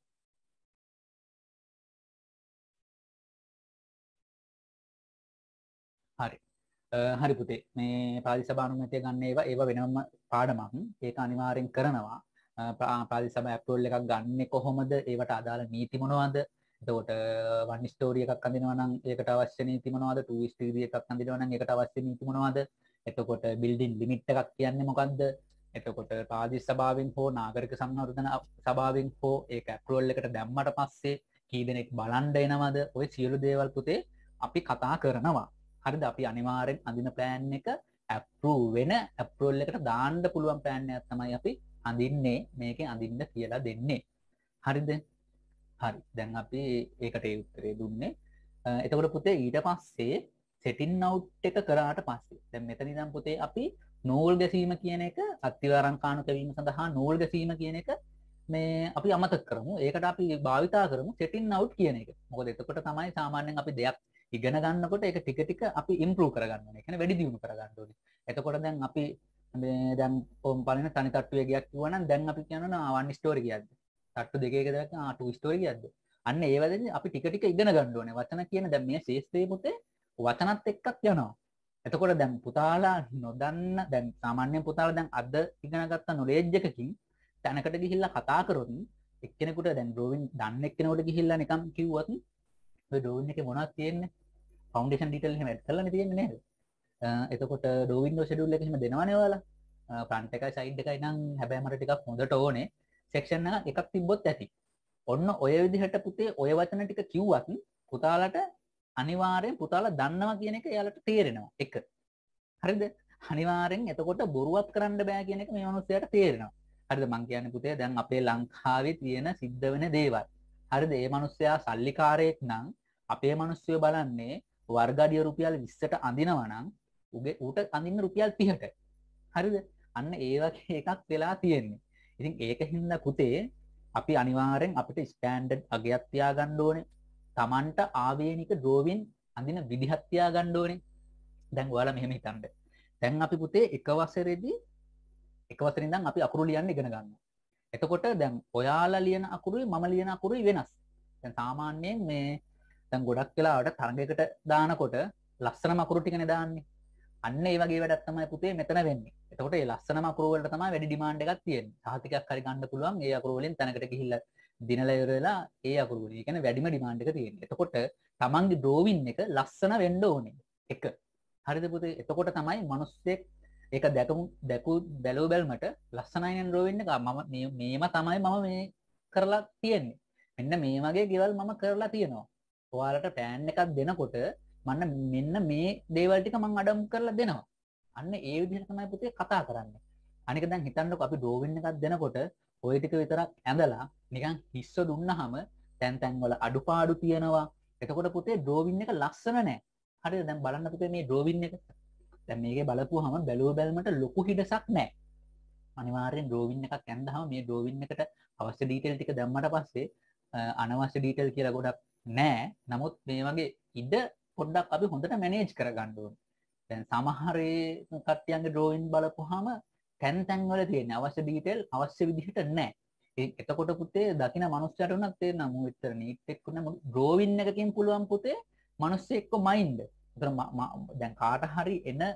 හරි. හරි පුතේ. මේ පාදි සභානුමතිය ගන්න ඒවා වෙනම පාඩමක්. ඒක අනිවාර්යෙන් කරනවා. පාදි සභා ඇප්‍රූවල් එකක් ගන්නෙ කොහොමද? ඒවට අදාළ නීති මොනවද? එතකොට 1 ස්ටෝරි එකක් අඳිනවා නම් ඒකට අවශ්‍ය නීති මොනවද? 2 ස්ටෝරි එකක් අඳිනවා නම් ඒකට අවශ්‍ය නීති මොනවද? එතකොට බිල්ඩින් ලිමිට් එකක් කියන්නේ මොකද්ද? එතකොට පාදිස් සභාවෙන් හෝ නාගරික සංවර්ධන සභාවෙන් හෝ ඒක ඇප්‍රූවල් එකට දැම්මට පස්සේ කී දෙනෙක් බලන්න එනවද? ඔය සියලු දේවල් පුතේ අපි කතා කරනවා. හරිද? අපි අනිවාර්යෙන් අඳින ප්ලෑන් එක ඇප්‍රූව් වෙන ඇප්‍රූවල් එකට දාන්න පුළුවන් ප්ලෑන් එකක් තමයි අපි අඳින්නේ. මේකෙන් අඳින්න කියලා දෙන්නේ. හරිද? හරි. දැන් අපි ඒකට ඒ උත්තරේ දුන්නේ. එතකොට පුතේ ඊට පස්සේ setting out එක කරාට පස්සේ දැන් මෙතන ඉඳන් පුතේ අපි නූල් ගැසීම කියන එක අත්තිවාරම් කාණු කැවීම සඳහා නූල් ගැසීම කියන එක මේ අපි අමතක කරමු. ඒකට අපි භාවිතා කරමු setting out කියන එක. මොකද එතකොට තමයි සාමාන්‍යයෙන් අපි දෙයක් ඉගෙන ගන්නකොට ඒක ටික ටික අපි improve කරගන්න ඕනේ. ඒ කියන්නේ වැඩි දියුණු කරගන්න ඕනේ. එතකොට දැන් අපි මේ දැන් පළවෙනි තනි තට්ටුවේ ගියක් කිව්වා නම් දැන් අපි කියනවා 1 ස්ටෝරි ගියක්ද? තට්ටු දෙකේක දාක 2 ස්ටෝරි ගියක්ද? අන්න ඒ වගේ අපි ටික ටික ඉගෙන ගන්න ඕනේ. වචන කියන දැන් මේ ශේෂ්ත්‍රයේ පුතේ වචනත් එක්කත් යනවා. එතකොට දැන් පුතාලා නොදන්න දැන් සාමාන්‍යයෙන් පුතාලා දැන් අද ඉගෙන ගත්ත නොලෙජ් එකකින් තැනකට ගිහිල්ලා කතා කරොත් එක්කෙනෙකුට දැන් ඩ්‍රෝවිං දන්න එක්කෙනෙකුට ගිහිල්ලා නිකන් කිව්වොත් ඔය ඩ්‍රෝවිං එකේ මොනවද තියෙන්නේ? ෆවුන්ඩේෂන් ඩීටේල් එහෙම ඇඩ් කරලානේ තියෙන්නේ නේද? එතකොට ඩ්‍රෝවිං ෂෙඩියුල් එක එහෙම දෙනවනේ ඔයාලා. ෆ්‍රන්ට් එකයි සයිඩ් එකයි නම් හැබැයි මට ටිකක් හොඳට ඕනේ. සෙක්ෂන් එකක් තිබ්බොත් ඇති. ඔන්න ඔය විදිහට පුතේ ඔය වචන ටික කිව්වත් පුතාලට අනිවාර්යෙන් පුතාලා දන්නවා කියන එක එයාලට තේරෙනවා. එක. හරිද? අනිවාර්යෙන් එතකොට බොරුවක් කරන්න බෑ කියන එක මේ මිනිස්සයාට තේරෙනවා. හරිද? මං කියන්නේ පුතේ දැන් අපේ ලංකාවේ තියෙන සිද්ධ වෙන දේවල්. හරිද? ඒ මිනිස්සයා සල්ලිකාරයෙක් නම් අපේ මිනිස්සුયો බලන්නේ වර්ගඩිය රුපියල් 20ට අඳිනවා නම් ඌට අඳින්න රුපියල් 30ට. හරිද? අන්න ඒ වගේ එකක් වෙලා තියෙන්නේ. ඉතින් ඒක හින්දා පුතේ අපි අනිවාර්යෙන් අපිට ස්ටෑන්ඩඩ් අගයක් තියාගන්න ඕනේ. Tamanට ආවේනික ඩ්‍රෝවින් අඳින විදිහක් තියාගන්න ඕනේ. දැන් ඔයාලා මෙහෙම හිතන්න. දැන් අපි පුතේ එක වසරේදී එක වසරේ ඉඳන් අපි අකුරු ලියන්න ඉගෙන ගන්නවා. එතකොට දැන් ඔයාලා ලියන අකුරුයි මම ලියන අකුරුයි වෙනස්. දැන් සාමාන්‍යයෙන් මේ දැන් ගොඩක් වෙලාවට තරඟයකට දානකොට ලස්සනම අකුරු ටිකනේ දාන්නේ. අන්න ඒ වගේ වැඩක් තමයි පුතේ මෙතන වෙන්නේ. එතකොට මේ ලස්සනම අකුරු වලට තමයි වැඩි ඩිමාන්ඩ් එකක් තියෙන්නේ. සහතිකයක් හරි ගන්න පුළුවන් ඒ අකුරු වලින් තැනකට ගිහිල්ලා දිනලා ඉවර වෙලා ඒ අකුරු වලින්. ඒ කියන්නේ වැඩිම ඩිමාන්ඩ් එක තියෙන්නේ. එතකොට තමන්ගේ ඩ්‍රෝවින් එක ලස්සන වෙන්න ඕනේ. එක. හරිද පුතේ? එතකොට තමයි මිනිස්සෙක් ඒක දැකු බැලුව බැලමට ලස්සනයි නේ ඩ්‍රෝවින් එක. මම මේම තමයි මම මේ කරලා තියෙන්නේ. මෙන්න මේ වගේ ගෙවල් මම කරලා තියෙනවා. ඔයාලට ප්ලෑන් එකක් දෙනකොට මෙන්න මේ දේවල් ටික මම අඩම් කරලා දෙනවා. අන්න ඒ විදිහට තමයි පුතේ කතා කරන්නේ. අනික දැන් හිතන්නකො අපි ඩ්‍රෝවින් එකක් දෙනකොට ওই ටික විතරක් ඇඳලා නිකන් හිස්ස දුන්නාම තැන් වල අඩුපාඩු තියෙනවා. එතකොට පුතේ ඩ්‍රෝවින් එක ලස්සන නෑ. හරිද? දැන් බලන්න පුතේ මේ ඩ්‍රෝවින් එක. දැන් මේකේ බලපුවාම බැලුව බැලමට ලොකු හිඩසක් නෑ. අනිවාර්යෙන් ඩ්‍රෝවින් එකක් ඇඳහම මේ ඩ්‍රෝවින් එකට අවශ්‍ය ඩීටේල් ටික දැම්මට පස්සේ අනවශ්‍ය ඩීටේල් කියලා ගොඩක් නෑ. නමුත් මේ වගේ ඉඩ පොඩ්ඩක් අපි හොඳට මැනේජ් කරගන්න ඕනේ. දැන් සමහරේ කට්ටියන්ගේ ඩ්‍රෝවින් බලපුවාම තැන් වල තියෙන අවශ්‍ය ඩීටේල් අවශ්‍ය විදිහට නැහැ. එතකොට පුතේ දකින මනුස්සයට උනත් තේරෙනවා මම විතර නීට් එක්ක නේ ඩ්‍රෝවින් එකකින් පුළුවන් පුතේ මනුස්ස එක්ක මයින්ඩ්. ඒතර දැන් කාට හරි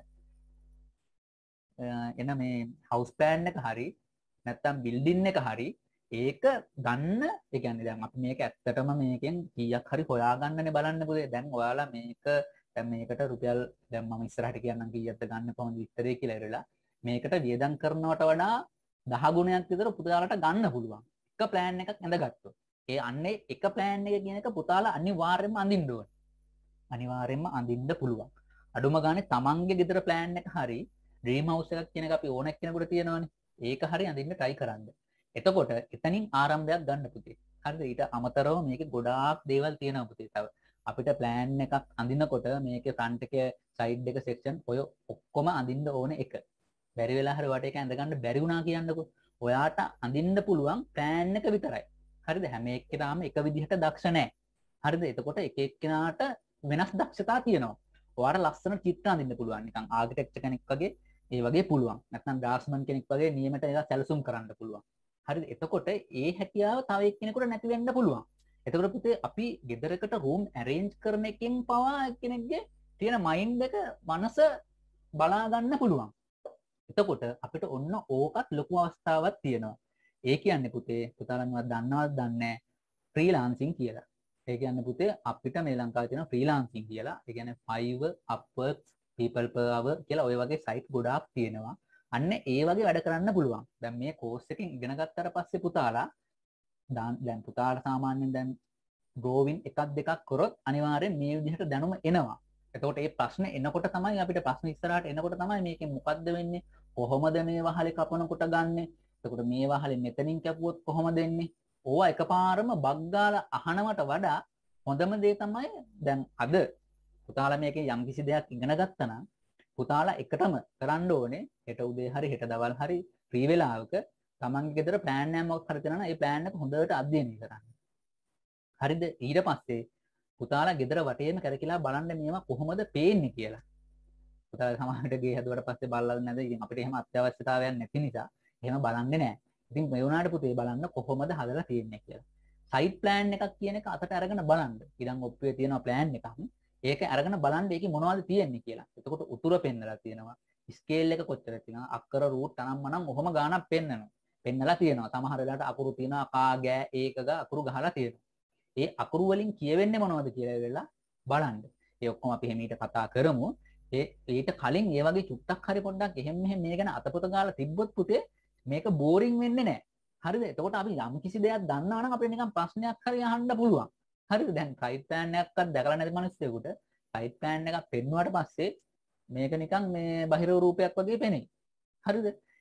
එන මේ හවුස් ප්ලෑන් එක හරි නැත්නම් බිල්ඩින් එක හරි ඒක ගන්න ඒ කියන්නේ දැන් අපි මේක ඇත්තටම මේකෙන් කීයක් හරි හොයාගන්නනේ බලන්න පුතේ. දැන් ඔයාලා දැන් මේකට රුපියල් දැන් මම ඉස්සරහට කියන්නම් කීයක්ද ගන්න කොහොමද විස්තරේ කියලා ඉරලා මේකට වියදම් කරනවට වඩා 10 ගුණයක් විතර පුතාලට ගන්න පුළුවන්. එක ප්ලෑන් එකක් ඇඳගත්තොත්. ඒ අන්නේ එක ප්ලෑන් එක කියන එක පුතාලා අනිවාර්යයෙන්ම අඳින්න ඕනේ. අනිවාර්යයෙන්ම අඳින්න පුළුවන්. අඩුම ගානේ තමන්ගේ ගෙදර ප්ලෑන් එක හරි ඩ්‍රීම් හවුස් එකක් කියන එක අපි ඕන එක්කෙනෙකුට තියෙනවනේ. ඒක හරි අඳින්න try කරන්න. එතකොට එතනින් ආරම්භයක් ගන්න පුතේ. හරිද? ඊට අමතරව මේකේ ගොඩාක් දේවල් තියෙනවා පුතේ. තව අපිට ප්ලෑන් එකක් අඳිනකොට මේකේ ෆ්‍රන්ට් එකේ සයිඩ් එක සෙක්ෂන් ඔය ඔක්කොම අඳින්න ඕනේ එක. බැරි වෙලා හරි වට එක ඇඳ ගන්න බැරි වුණා කියන්නකෝ. ඔයාට අඳින්න පුළුවන් ප්ලෑන් එක විතරයි. හරිද? හැම එක්කෙනාම එක විදිහට දක්ෂ නැහැ. හරිද? එතකොට එක එක්කෙනාට වෙනස් දක්ෂතා තියෙනවා. ඔයාට ලස්සන චිත්‍ර අඳින්න පුළුවන්. නිකන් ආකිටෙක්චර් කෙනෙක් වගේ ඒ වගේ පුළුවන්. නැත්නම් ඩ්‍රාෆ්ට්මන් කෙනෙක් වගේ නියමයට ඒක සැලසුම් කරන්න පුළුවන්. හරිද? එතකොට ඒ හැකියාව තව එක්කෙනෙකුට නැති වෙන්න පුළුවන්. එතකොට පුතේ අපි ගෙදරකට රූම් ඇරේන්ජ් කරන එකෙන් පවා එක්කෙනෙක්ගේ තියෙන මයින්ඩ් එක මනස බලා ගන්න පුළුවන්. එතකොට අපිට ඔන්න ඕකත් ලොකු අවස්ථාවක් තියෙනවා. ඒ කියන්නේ පුතේ පුතාලන්වත් දන්නවද දන්නේ නැහැ ෆ්‍රීලාන්සින් කියලා. ඒ කියන්නේ පුතේ අපිට මේ ලංකාවේ තියෙන ෆ්‍රීලාන්සින් කියලා. ඒ කියන්නේ Fiverr, Upwork, People Per Hour කියලා ওই වගේ සයිට් ගොඩාක් තියෙනවා. අන්න ඒ වගේ වැඩ කරන්න පුළුවන්. දැන් මේ කෝස් එකෙන් ඉගෙන ගත්තට පස්සේ පුතාලා දැන් පුතාලා සාමාන්‍යයෙන් දැන් ඩ්‍රෝවින් එකක් දෙකක් කරොත් අනිවාර්යෙන් මේ විදිහට දැනුම එනවා. එතකොට මේ ප්‍රශ්න එනකොට තමයි අපිට ප්‍රශ්න ඉස්සරහට එනකොට තමයි මේකෙන් මොකද්ද වෙන්නේ? කොහොමද මේ වහලේ කපනකොට ගන්නෙ? එතකොට මේ වහලේ මෙතනින් කැපුවොත් කොහොමද එන්නේ? ඕවා එකපාරම බග් ගාලා අහනවට වඩා හොඳම දේ තමයි දැන් අද පුතාලා මේකේ යම් කිසි දෙයක් ඉගෙන ගත්තා නම් පුතාලා එකටම කරන්න ඕනේ හෙට උදේ හරි හෙට දවල් හරි ෆ්‍රී වෙලාවක තමන්ගේ ගෙදර ප්ලෑන් එකක් මොකක් හරි තියෙනවා නම් ඒ ප්ලෑන් එක හොඳට අධ්‍යයනය කරන්න. හරිද? ඊට පස්සේ පුතාලා ගෙදර වටේම කරකිලා බලන්න මේවා කොහොමද පේන්නේ කියලා. පුතාලා සමහරවිට ගේ හැදුවට පස්සේ බලලා නැද ඉතින් අපිට එහෙම අත්‍යවශ්‍යතාවයක් නැති නිසා එහෙම බලන්නේ නැහැ. ඉතින් මේ වුණාට පුතේ බලන්න කොහොමද හදලා තියෙන්නේ කියලා. සයිට් ප්ලෑන් එකක් කියන එක අතට අරගෙන බලන්න. ඉතින් ඔප්පුවේ තියෙන ප්ලෑන් එකක්. ඒක අරගෙන බලන්න ඒකේ මොනවද තියෙන්නේ කියලා. එතකොට උතුර පෙන්නලා තියෙනවා. ස්කේල් එක කොච්චර තියෙනවා. අක්කර රූට් අනම් මනම් ඔහොම ගානක් පෙන්නනවා. පෙන්නලා තියෙනවා. සමහර වෙලාවට අකුරු තියෙනවා කා ගෑ ඒකග අකුරු ගහලා තියෙනවා. ඒ අකුරු වලින් කියවෙන්නේ මොනවද කියලා වෙලා බලන්න. ඒ ඔක්කොම අපි හැමීට කතා කරමු. ඊට කලින් ඒ වගේ චුට්ටක් හරි පොඩ්ඩක් එහෙම මේ ගැන අතපොත ගාලා තිබ්බොත් පුතේ මේක බෝරින් වෙන්නේ නැහැ. හරිද? එතකොට අපි යම් කිසි දෙයක් දන්නවා නම් අපිට නිකන් ප්‍රශ්නයක් හරි අහන්න පුළුවන්. හරිද? දැන් සයිට් ප්ලෑන් එකක්වත් දැකලා නැති මිනිස්සුෙකුට සයිට් ප්ලෑන් එකක් පෙන්නුවාට පස්සේ මේක නිකන් මේ බහිරව රූපයක් වගේ පෙනෙයි. හරිද?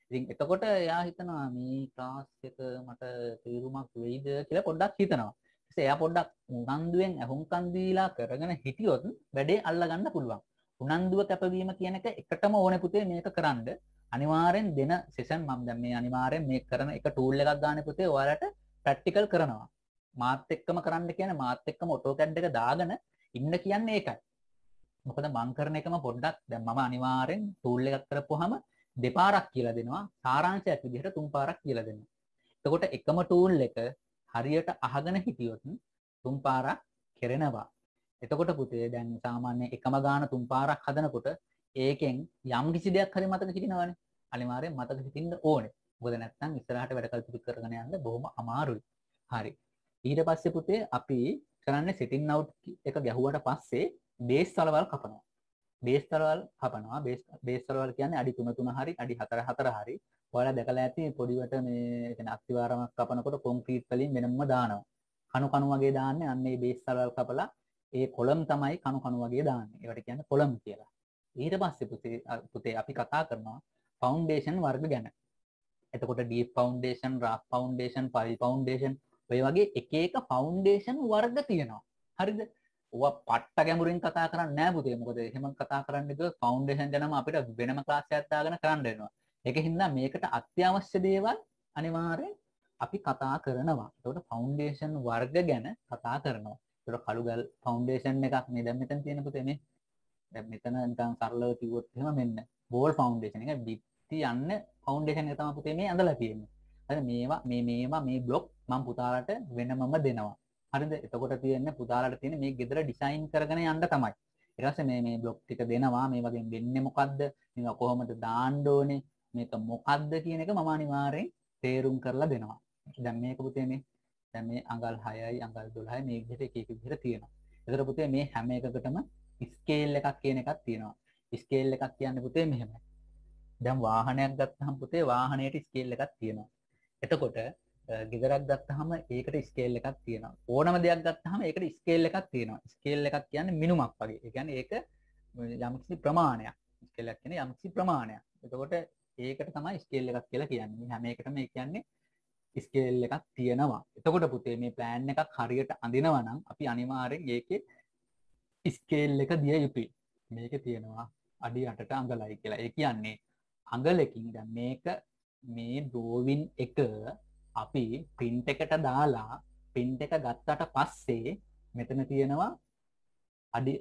ඉතින් එතකොට එයා හිතනවා මේ ක්ලාස් එක මට තේරුමක් වෙයිද කියලා පොඩ්ඩක් හිතනවා. ඊට එයා පොඩ්ඩක් උනන්දුවෙන් අහුම්කන් දීලා කරගෙන හිටියොත් වැඩේ අල්ලගන්න පුළුවන්. උනන්දුව කැපවීම කියන එක එකටම ඕනේ පුතේ මේක කරන්න. අනිවාර්යෙන් දෙන සෙෂන් මම දැන් මේ අනිවාර්යෙන් මේ කරන එක ටූල් එකක් ගන්න පුතේ ඔයාලට ප්‍රැක්ටිකල් කරනවා. මාත් එක්කම කරන්න කියන්නේ මාත් එක්කම AutoCAD එක දාගෙන ඉන්න කියන්නේ ඒකයි. මොකද මං කරන එකම පොඩ්ඩක් දැන් මම අනිවාර්යෙන් ටූල් එකක් කරපුවාම දෙපාරක් කියලා දෙනවා. සාරාංශයක් විදිහට තුන් පාරක් කියලා දෙනවා. එතකොට එකම ටූල් එක හරියට අහගෙන හිටියොත් තුන් පාරක් කෙරෙනවා. එතකොට පුතේ දැන් සාමාන්‍ය එකම ගාන තුන් පාරක් හදනකොට ඒකෙන් යම් කිසි දෙයක් හරි මතක හිටිනවනේ. අනිවාර්යෙන් මතක හිටින්න ඕනේ. මොකද නැත්නම් ඉස්සරහට වැඩ කටයුතු කරගෙන යන්න බොහොම අමාරුයි. හරි. ඊට පස්සේ පුතේ අපි කරන්නේ සිටින් අවුට් එක ගැහුවට පස්සේ බේස් වලවල් කපනවා. බේස් වලවල් කපනවා. බේස් වලවල් කියන්නේ අඩි 3 3 හරි අඩි 4 4 හරි. ඔයාලා දැකලා ඇති පොඩිවට මේ කියන්නේ අස්තිවාරමක් කපනකොට කොන්ක්‍රීට් වලින් වෙනම දානවා. කණු කණු වගේ දාන්නේ අන්න ඒ බේස් වලවල් කපලා ඒ කොලම් තමයි කණු කණු වගේ දාන්නේ. ඒවට කියන්නේ කොලම් කියලා. ඊට පස්සේ පුතේ අපි කතා කරනවා ෆවුන්ඩේෂන් වර්ග ගැන. එතකොට deep foundation, raft foundation, pile foundation ඔය වගේ එක එක ෆවුන්ඩේෂන් වර්ග තියෙනවා. හරිද? ඔවා පට්ට ගැඹුරින් කතා කරන්නේ නැහැ පුතේ. මොකද එහෙම කතා කරන්න ගියොත් ෆවුන්ඩේෂන් ගැනම අපිට වෙනම ක්ලාස් එකක් දාගෙන කරන්න වෙනවා. ඒකින්ද මේකට අත්‍යවශ්‍ය දේවල් අනිවාර්යෙන් අපි කතා කරනවා. එතකොට ෆවුන්ඩේෂන් වර්ග ගැන කතා කරනවා. එතකොට කළුගල් ෆවුන්ඩේෂන් එකක් මේ දැන් මෙතන තියෙන පුතේ මේ. දැන් මෙතන නිකන් සරලව කිව්වොත් එහෙම මෙන්න බෝල් ෆවුන්ඩේෂන් එක බිත්ති යන්න ෆවුන්ඩේෂන් එක තමයි පුතේ මේ ඇඳලා තියෙන්නේ. හරි මේවා මේ බ්ලොක් මම පුතාලට වෙනමම දෙනවා. හරිද? එතකොට තියෙන්නේ පුතාලට තියෙන්නේ මේ ගෙදර ඩිසයින් කරගෙන යන්න තමයි. ඊට පස්සේ මේ බ්ලොක් ටික දෙනවා. මේ වගේ වෙන්නේ මොකද්ද? මේවා කොහොමද දාන්න ඕනේ? මේක මොකද්ද කියන එක මම අනිවාර්යෙන් තේරුම් කරලා දෙනවා. දැන් මේක පුතේ මේ දැන් මේ අඟල් 6යි අඟල් 12යි මේ විදිහට එක එක විදිහට තියෙනවා. ඒතර පුතේ මේ හැම එකකටම ස්කේල් එකක් කියන එකක් තියෙනවා. ස්කේල් එකක් කියන්නේ පුතේ මෙහෙමයි. දැන් වාහනයක් ගත්තහම පුතේ වාහනයට ස්කේල් එකක් තියෙනවා. එතකොට ගෙදරක් ගත්තහම ඒකට ස්කේල් එකක් තියෙනවා. ඕනම දෙයක් ගත්තහම ඒකට ස්කේල් එකක් තියෙනවා. ස්කේල් එකක් කියන්නේ මිනුමක් වගේ. ඒ කියන්නේ ඒක යම්කිසි ප්‍රමාණයක්. ස්කේල් එකක් කියන්නේ යම්කිසි ප්‍රමාණයක්. එතකොට ඒකට තමයි ස්කේල් එකක් කියලා කියන්නේ. මේ හැම එකටම ඒ කියන්නේ ස්කේල් එකක් තියෙනවා. එතකොට පුතේ මේ ප්ලෑන් එකක් හරියට අඳිනවා නම් අපි අනිවාර්යෙන් ඒකේ ස්කේල් එක දිය යුතුයි. මේකේ තියෙනවා අඩි 8ට අඟලයි කියලා. ඒ කියන්නේ අඟලකින් දැන් මේක මේ ඩ්‍රෝවින් එක අපි print එකට දාලා print එක ගත්තට පස්සේ මෙතන තියෙනවා අඩි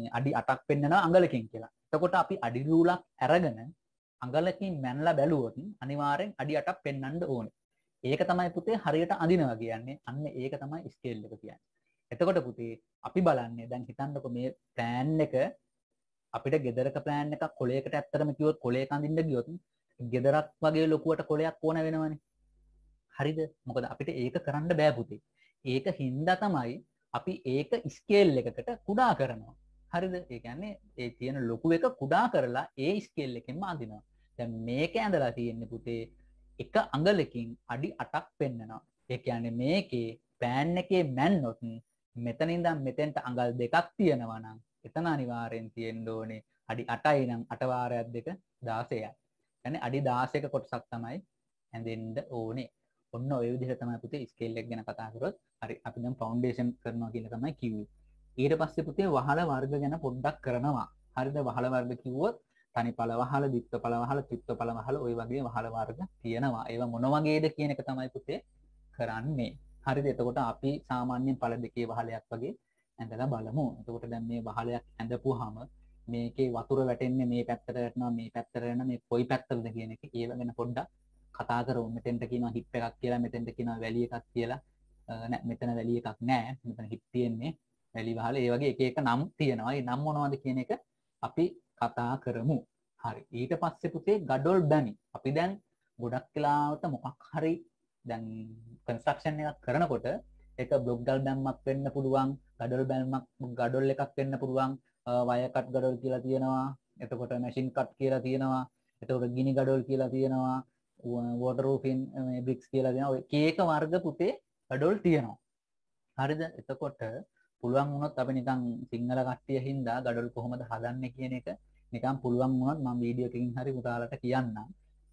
8ක් පෙන්නනවා අඟලකින් කියලා. එතකොට අපි අඩි රූලක් අරගෙන අඟලකින් මැනලා බැලුවොත් අනිවාර්යෙන් අඩි 8ක් පෙන්වන්න ඕනේ. ඒක තමයි පුතේ හරියට අඳිනවා කියන්නේ. අන්න ඒක තමයි ස්කේල් එක කියන්නේ. එතකොට පුතේ අපි බලන්නේ දැන් හිතන්නකො මේ ප්ලෑන් එක අපිට ගෙදරක ප්ලෑන් එකක් කොලයකට ඇත්තටම කිව්වොත් කොලයක අඳින්න ගියොත් ගෙදරක් වගේ ලොකුවට කොලයක් ඕන වෙනවනේ. හරිද? මොකද අපිට ඒක කරන්න බෑ පුතේ. ඒක හින්දා තමයි අපි ඒක ස්කේල් එකකට කුඩා කරනවා. හරිද? ඒ කියන්නේ ඒ තියෙන ලොකු එක කුඩා කරලා ඒ ස්කේල් එකෙන්ම අඳිනවා. දැන් මේක ඇඳලා තියෙන්නේ පුතේ එක අඟලකින් අඩි 8ක් පෙන්නනවා. ඒ කියන්නේ මේකේ ප්ලෑන් එකේ මැන්නොත් මෙතන ඉඳන් මෙතෙන්ට අඟල් දෙකක් තියෙනවා නම් එතන අනිවාර්යෙන් තියෙන්න ඕනේ අඩි 8යි නම් 8 වාරයක් 2 16යි. يعني අඩි 16ක කොටසක් තමයි ඇඳෙන්න ඕනේ. ඔන්න ඔය විදිහට තමයි පුතේ ස්කේල් එක ගැන කතා කරොත් හරි අපි දැන් ෆවුන්ඩේෂන් කරනවා කියලා තමයි කිව්වේ. ඊට පස්සේ පුතේ වහල වර්ග ගැන පොඩ්ඩක් කරනවා. හරිද? වහල වර්ග කිව්වොත් තනිපළ වහල, දිත්වපළ වහල, ත්‍රිත්වපළ වහල ඔය වගේ වහල වර්ග තියෙනවා. ඒවා මොන වගේද කියන එක තමයි පුතේ කරන්නේ. හරිද? එතකොට අපි සාමාන්‍යයෙන් පළ දෙකේ වහලයක් වගේ ඇඳලා බලමු. එතකොට දැන් මේ වහලයක් ඇඳපුවාම මේකේ වතුර වැටෙන්නේ මේ පැත්තට වැටෙනවා මේ පැත්තට වෙන මේ කොයි පැත්තටද කියන එක ඒව ගැන පොඩ්ඩක් කතා කරමු. මෙතෙන්ට කියනවා හිප් එකක් කියලා, මෙතෙන්ට කියනවා වැලි එකක් කියලා. නෑ මෙතන වැලි එකක් නෑ. මෙතන හිප් තියෙන්නේ. වැලි වහල ඒ වගේ එක එක නම් තියෙනවා. ඒ නම් මොනවද කියන එක අපි කතා කරමු. හරි. ඊට පස්සේ පුතේ ගඩොල් බැමි. අපි දැන් ගොඩක් වෙලාවට මොකක් හරි දැන් කන්ස්ට්‍රක්ෂන් එකක් කරනකොට ඒක බ්ලොක් ගල් බැම්මක් වෙන්න පුළුවන්, ගඩොල් බැම්මක් ගඩොල් එකක් වෙන්න පුළුවන්, වයර් කට් ගඩොල් කියලා තියෙනවා. එතකොට මැෂින් කට් කියලා තියෙනවා. එතකොට ගිනි ගඩොල් කියලා තියෙනවා. වෝටර් රූෆින් මේ බ්‍රික්ස් කියලා තියෙනවා. ඔය කේක වර්ග පුතේ ගඩොල් තියෙනවා. හරිද? එතකොට පුළුවන් වුණොත් අපි නිකන් සිංහල කට්ටිය හින්දා ගඩොල් කොහොමද හදන්නේ කියන එක නිකන් පුළුවන් වුණොත් මම වීඩියෝ එකකින් හරි පුතාලට කියන්නම්.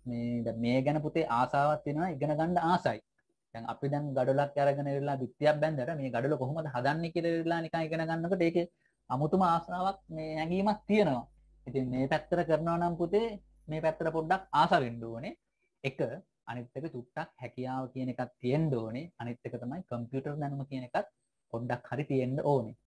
මේ ගැන පුතේ ආසාවක් තියෙනවා ඉගෙන ගන්න ආසයි. දැන් අපි දැන් ගඩොලක් අරගෙන ඉරලා බිත්තියක් බැන්දට මේ ගඩොල කොහොමද හදන්නේ කියලා ඉරලා නිකන් ඉගෙන ගන්නකොට ඒකේ අමුතුම ආසාවක් මේ හැඟීමක් තියෙනවා. ඉතින් මේ පැත්තට කරනවා නම් පුතේ මේ පැත්තට පොඩ්ඩක් ආස වෙන්න ඕනේ. එක අනිත් එක චුට්ටක් හැකියාව කියන එකක් තියෙන්න ඕනේ. අනිත් එක තමයි කම්පියුටර් දැනුම කියන එකත් පොඩ්ඩක් හරි තියෙන්න ඕනේ.